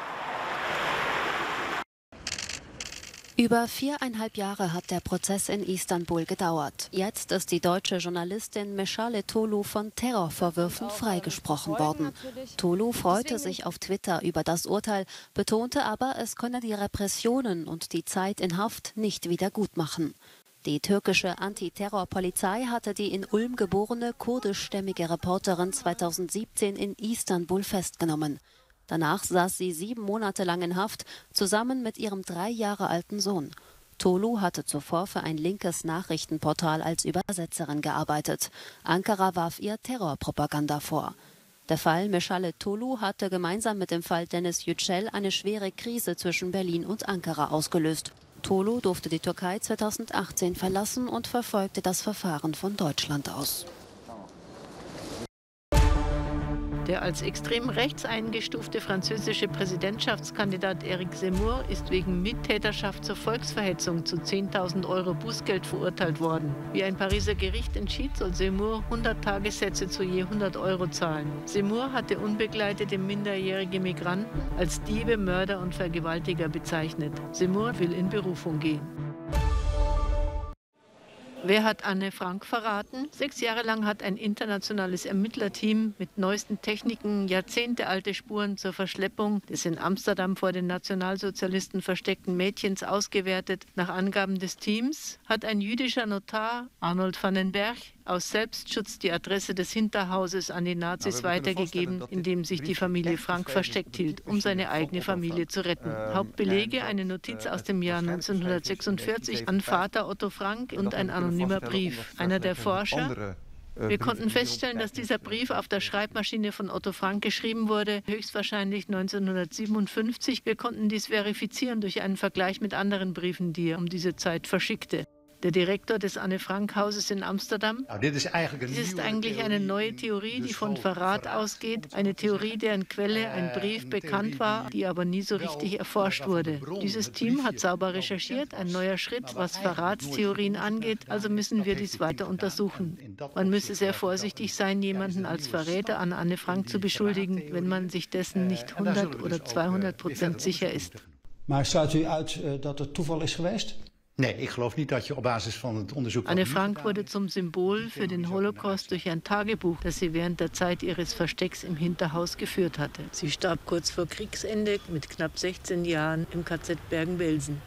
Über 4,5 Jahre hat der Prozess in Istanbul gedauert. Jetzt ist die deutsche Journalistin Meschale Tolu von Terrorvorwürfen freigesprochen worden. Tolu freute sich auf Twitter über das Urteil, betonte aber, es könne die Repressionen und die Zeit in Haft nicht wieder gutmachen. Die türkische Antiterrorpolizei hatte die in Ulm geborene kurdischstämmige Reporterin 2017 in Istanbul festgenommen. Danach saß sie 7 Monate lang in Haft, zusammen mit ihrem 3 Jahre alten Sohn. Tolu hatte zuvor für ein linkes Nachrichtenportal als Übersetzerin gearbeitet. Ankara warf ihr Terrorpropaganda vor. Der Fall Meschale Tolu hatte gemeinsam mit dem Fall Deniz Yücel eine schwere Krise zwischen Berlin und Ankara ausgelöst. Tolu durfte die Türkei 2018 verlassen und verfolgte das Verfahren von Deutschland aus. Der als extrem rechts eingestufte französische Präsidentschaftskandidat Eric Zemmour ist wegen Mittäterschaft zur Volksverhetzung zu 10.000 € Bußgeld verurteilt worden. Wie ein Pariser Gericht entschied, soll Zemmour 100 Tagessätze zu je 100 € zahlen. Zemmour hatte unbegleitete minderjährige Migranten als Diebe, Mörder und Vergewaltiger bezeichnet. Zemmour will in Berufung gehen. Wer hat Anne Frank verraten? 6 Jahre lang hat ein internationales Ermittlerteam mit neuesten Techniken jahrzehntealte Spuren zur Verschleppung des in Amsterdam vor den Nationalsozialisten versteckten Mädchens ausgewertet. Nach Angaben des Teams hat ein jüdischer Notar, Arnold van den Berg, aus Selbstschutz die Adresse des Hinterhauses an die Nazis weitergegeben, in dem sich die Familie Frank versteckt hielt, um seine eigene Familie zu retten. Hauptbelege eine Notiz aus dem Jahr 1946 an Vater Otto Frank und ein anonymer Brief. Einer der Forscher: Wir konnten feststellen, dass dieser Brief auf der Schreibmaschine von Otto Frank geschrieben wurde, höchstwahrscheinlich 1957. Wir konnten dies verifizieren durch einen Vergleich mit anderen Briefen, die er um diese Zeit verschickte. Der Direktor des Anne-Frank-Hauses in Amsterdam: Dies ist eigentlich eine neue Theorie, die von Verrat ausgeht. Eine Theorie, deren Quelle ein Brief bekannt war, die aber nie so richtig erforscht wurde. Dieses Team hat sauber recherchiert, ein neuer Schritt, was Verratstheorien angeht, also müssen wir dies weiter untersuchen. Man müsse sehr vorsichtig sein, jemanden als Verräter an Anne Frank zu beschuldigen, wenn man sich dessen nicht 100 oder 200% sicher ist. Maar sluit u uit dat het toeval is geweest? Anne Frank wurde zum Symbol für den Holocaust durch ein Tagebuch, das sie während der Zeit ihres Verstecks im Hinterhaus geführt hatte. Sie starb kurz vor Kriegsende mit knapp 16 Jahren im KZ Bergen-Belsen.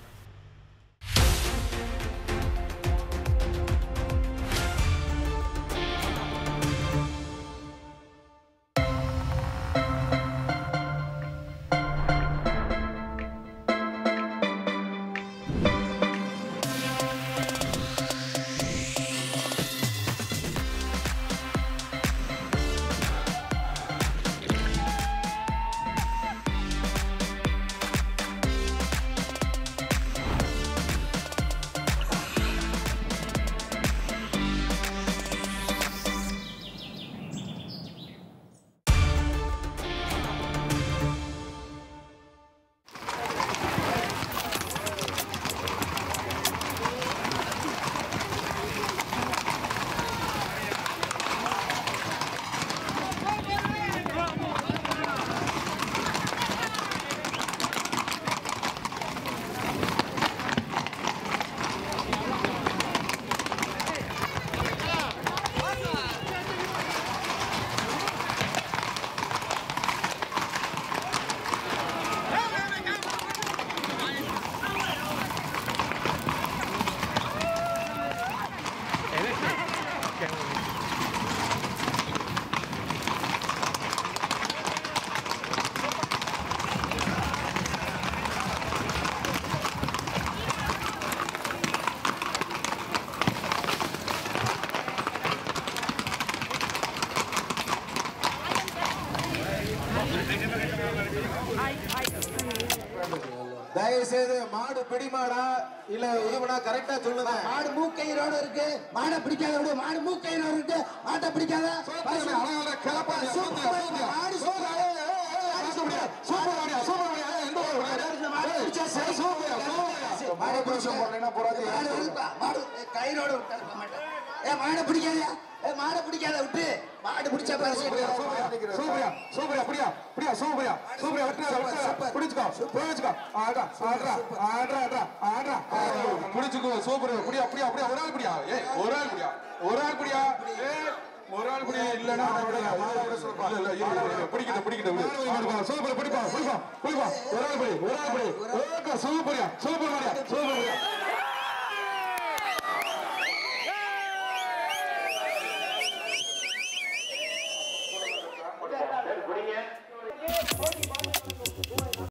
தயவுசெய்து மாடு பிடிமாடா இல்ல இதுவனா கரெக்டா சொல்லுங்க. மாடு மூக்கையிரோட இருக்கு, மாடை பிடிக்காத விடு. மாடு மூக்கையிரோட இருக்கு, மாட்டை பிடிக்காத. கயிறோட மாடை பிடிக்காதயா, மாடை பிடிக்காத விட்டு. மாடு பிடிச்சா பாரு. சூப்பரியா சூப்பரியா அப்படியா அப்படியா சூப்பரியா சூப்பரியா விட்டு பிடிச்சுக்கோ பிடிச்சுக்கோ. ஆடா ஆடா ஆடா ஆடா ஆடா பிடிச்சுக்கோ. சூப்பரியா அப்படியா அப்படியா அப்படியா ஒரு ஆள் பிடியா. ஒரு ஆள் பிடியா ஒரு ஆள் பிடியா ஒரு ஆள் பிடி இல்லன்னா பிடிக்கிட்ட பிடிக்கிட்ட சூப்பர் பிடிப்பா பிடிப்பா பிடிப்பா ஒரு ஆள் பிடி ஒரு ஆள் பிடி. சூப்பரியா சூப்பர் மாரியா சூப்பர்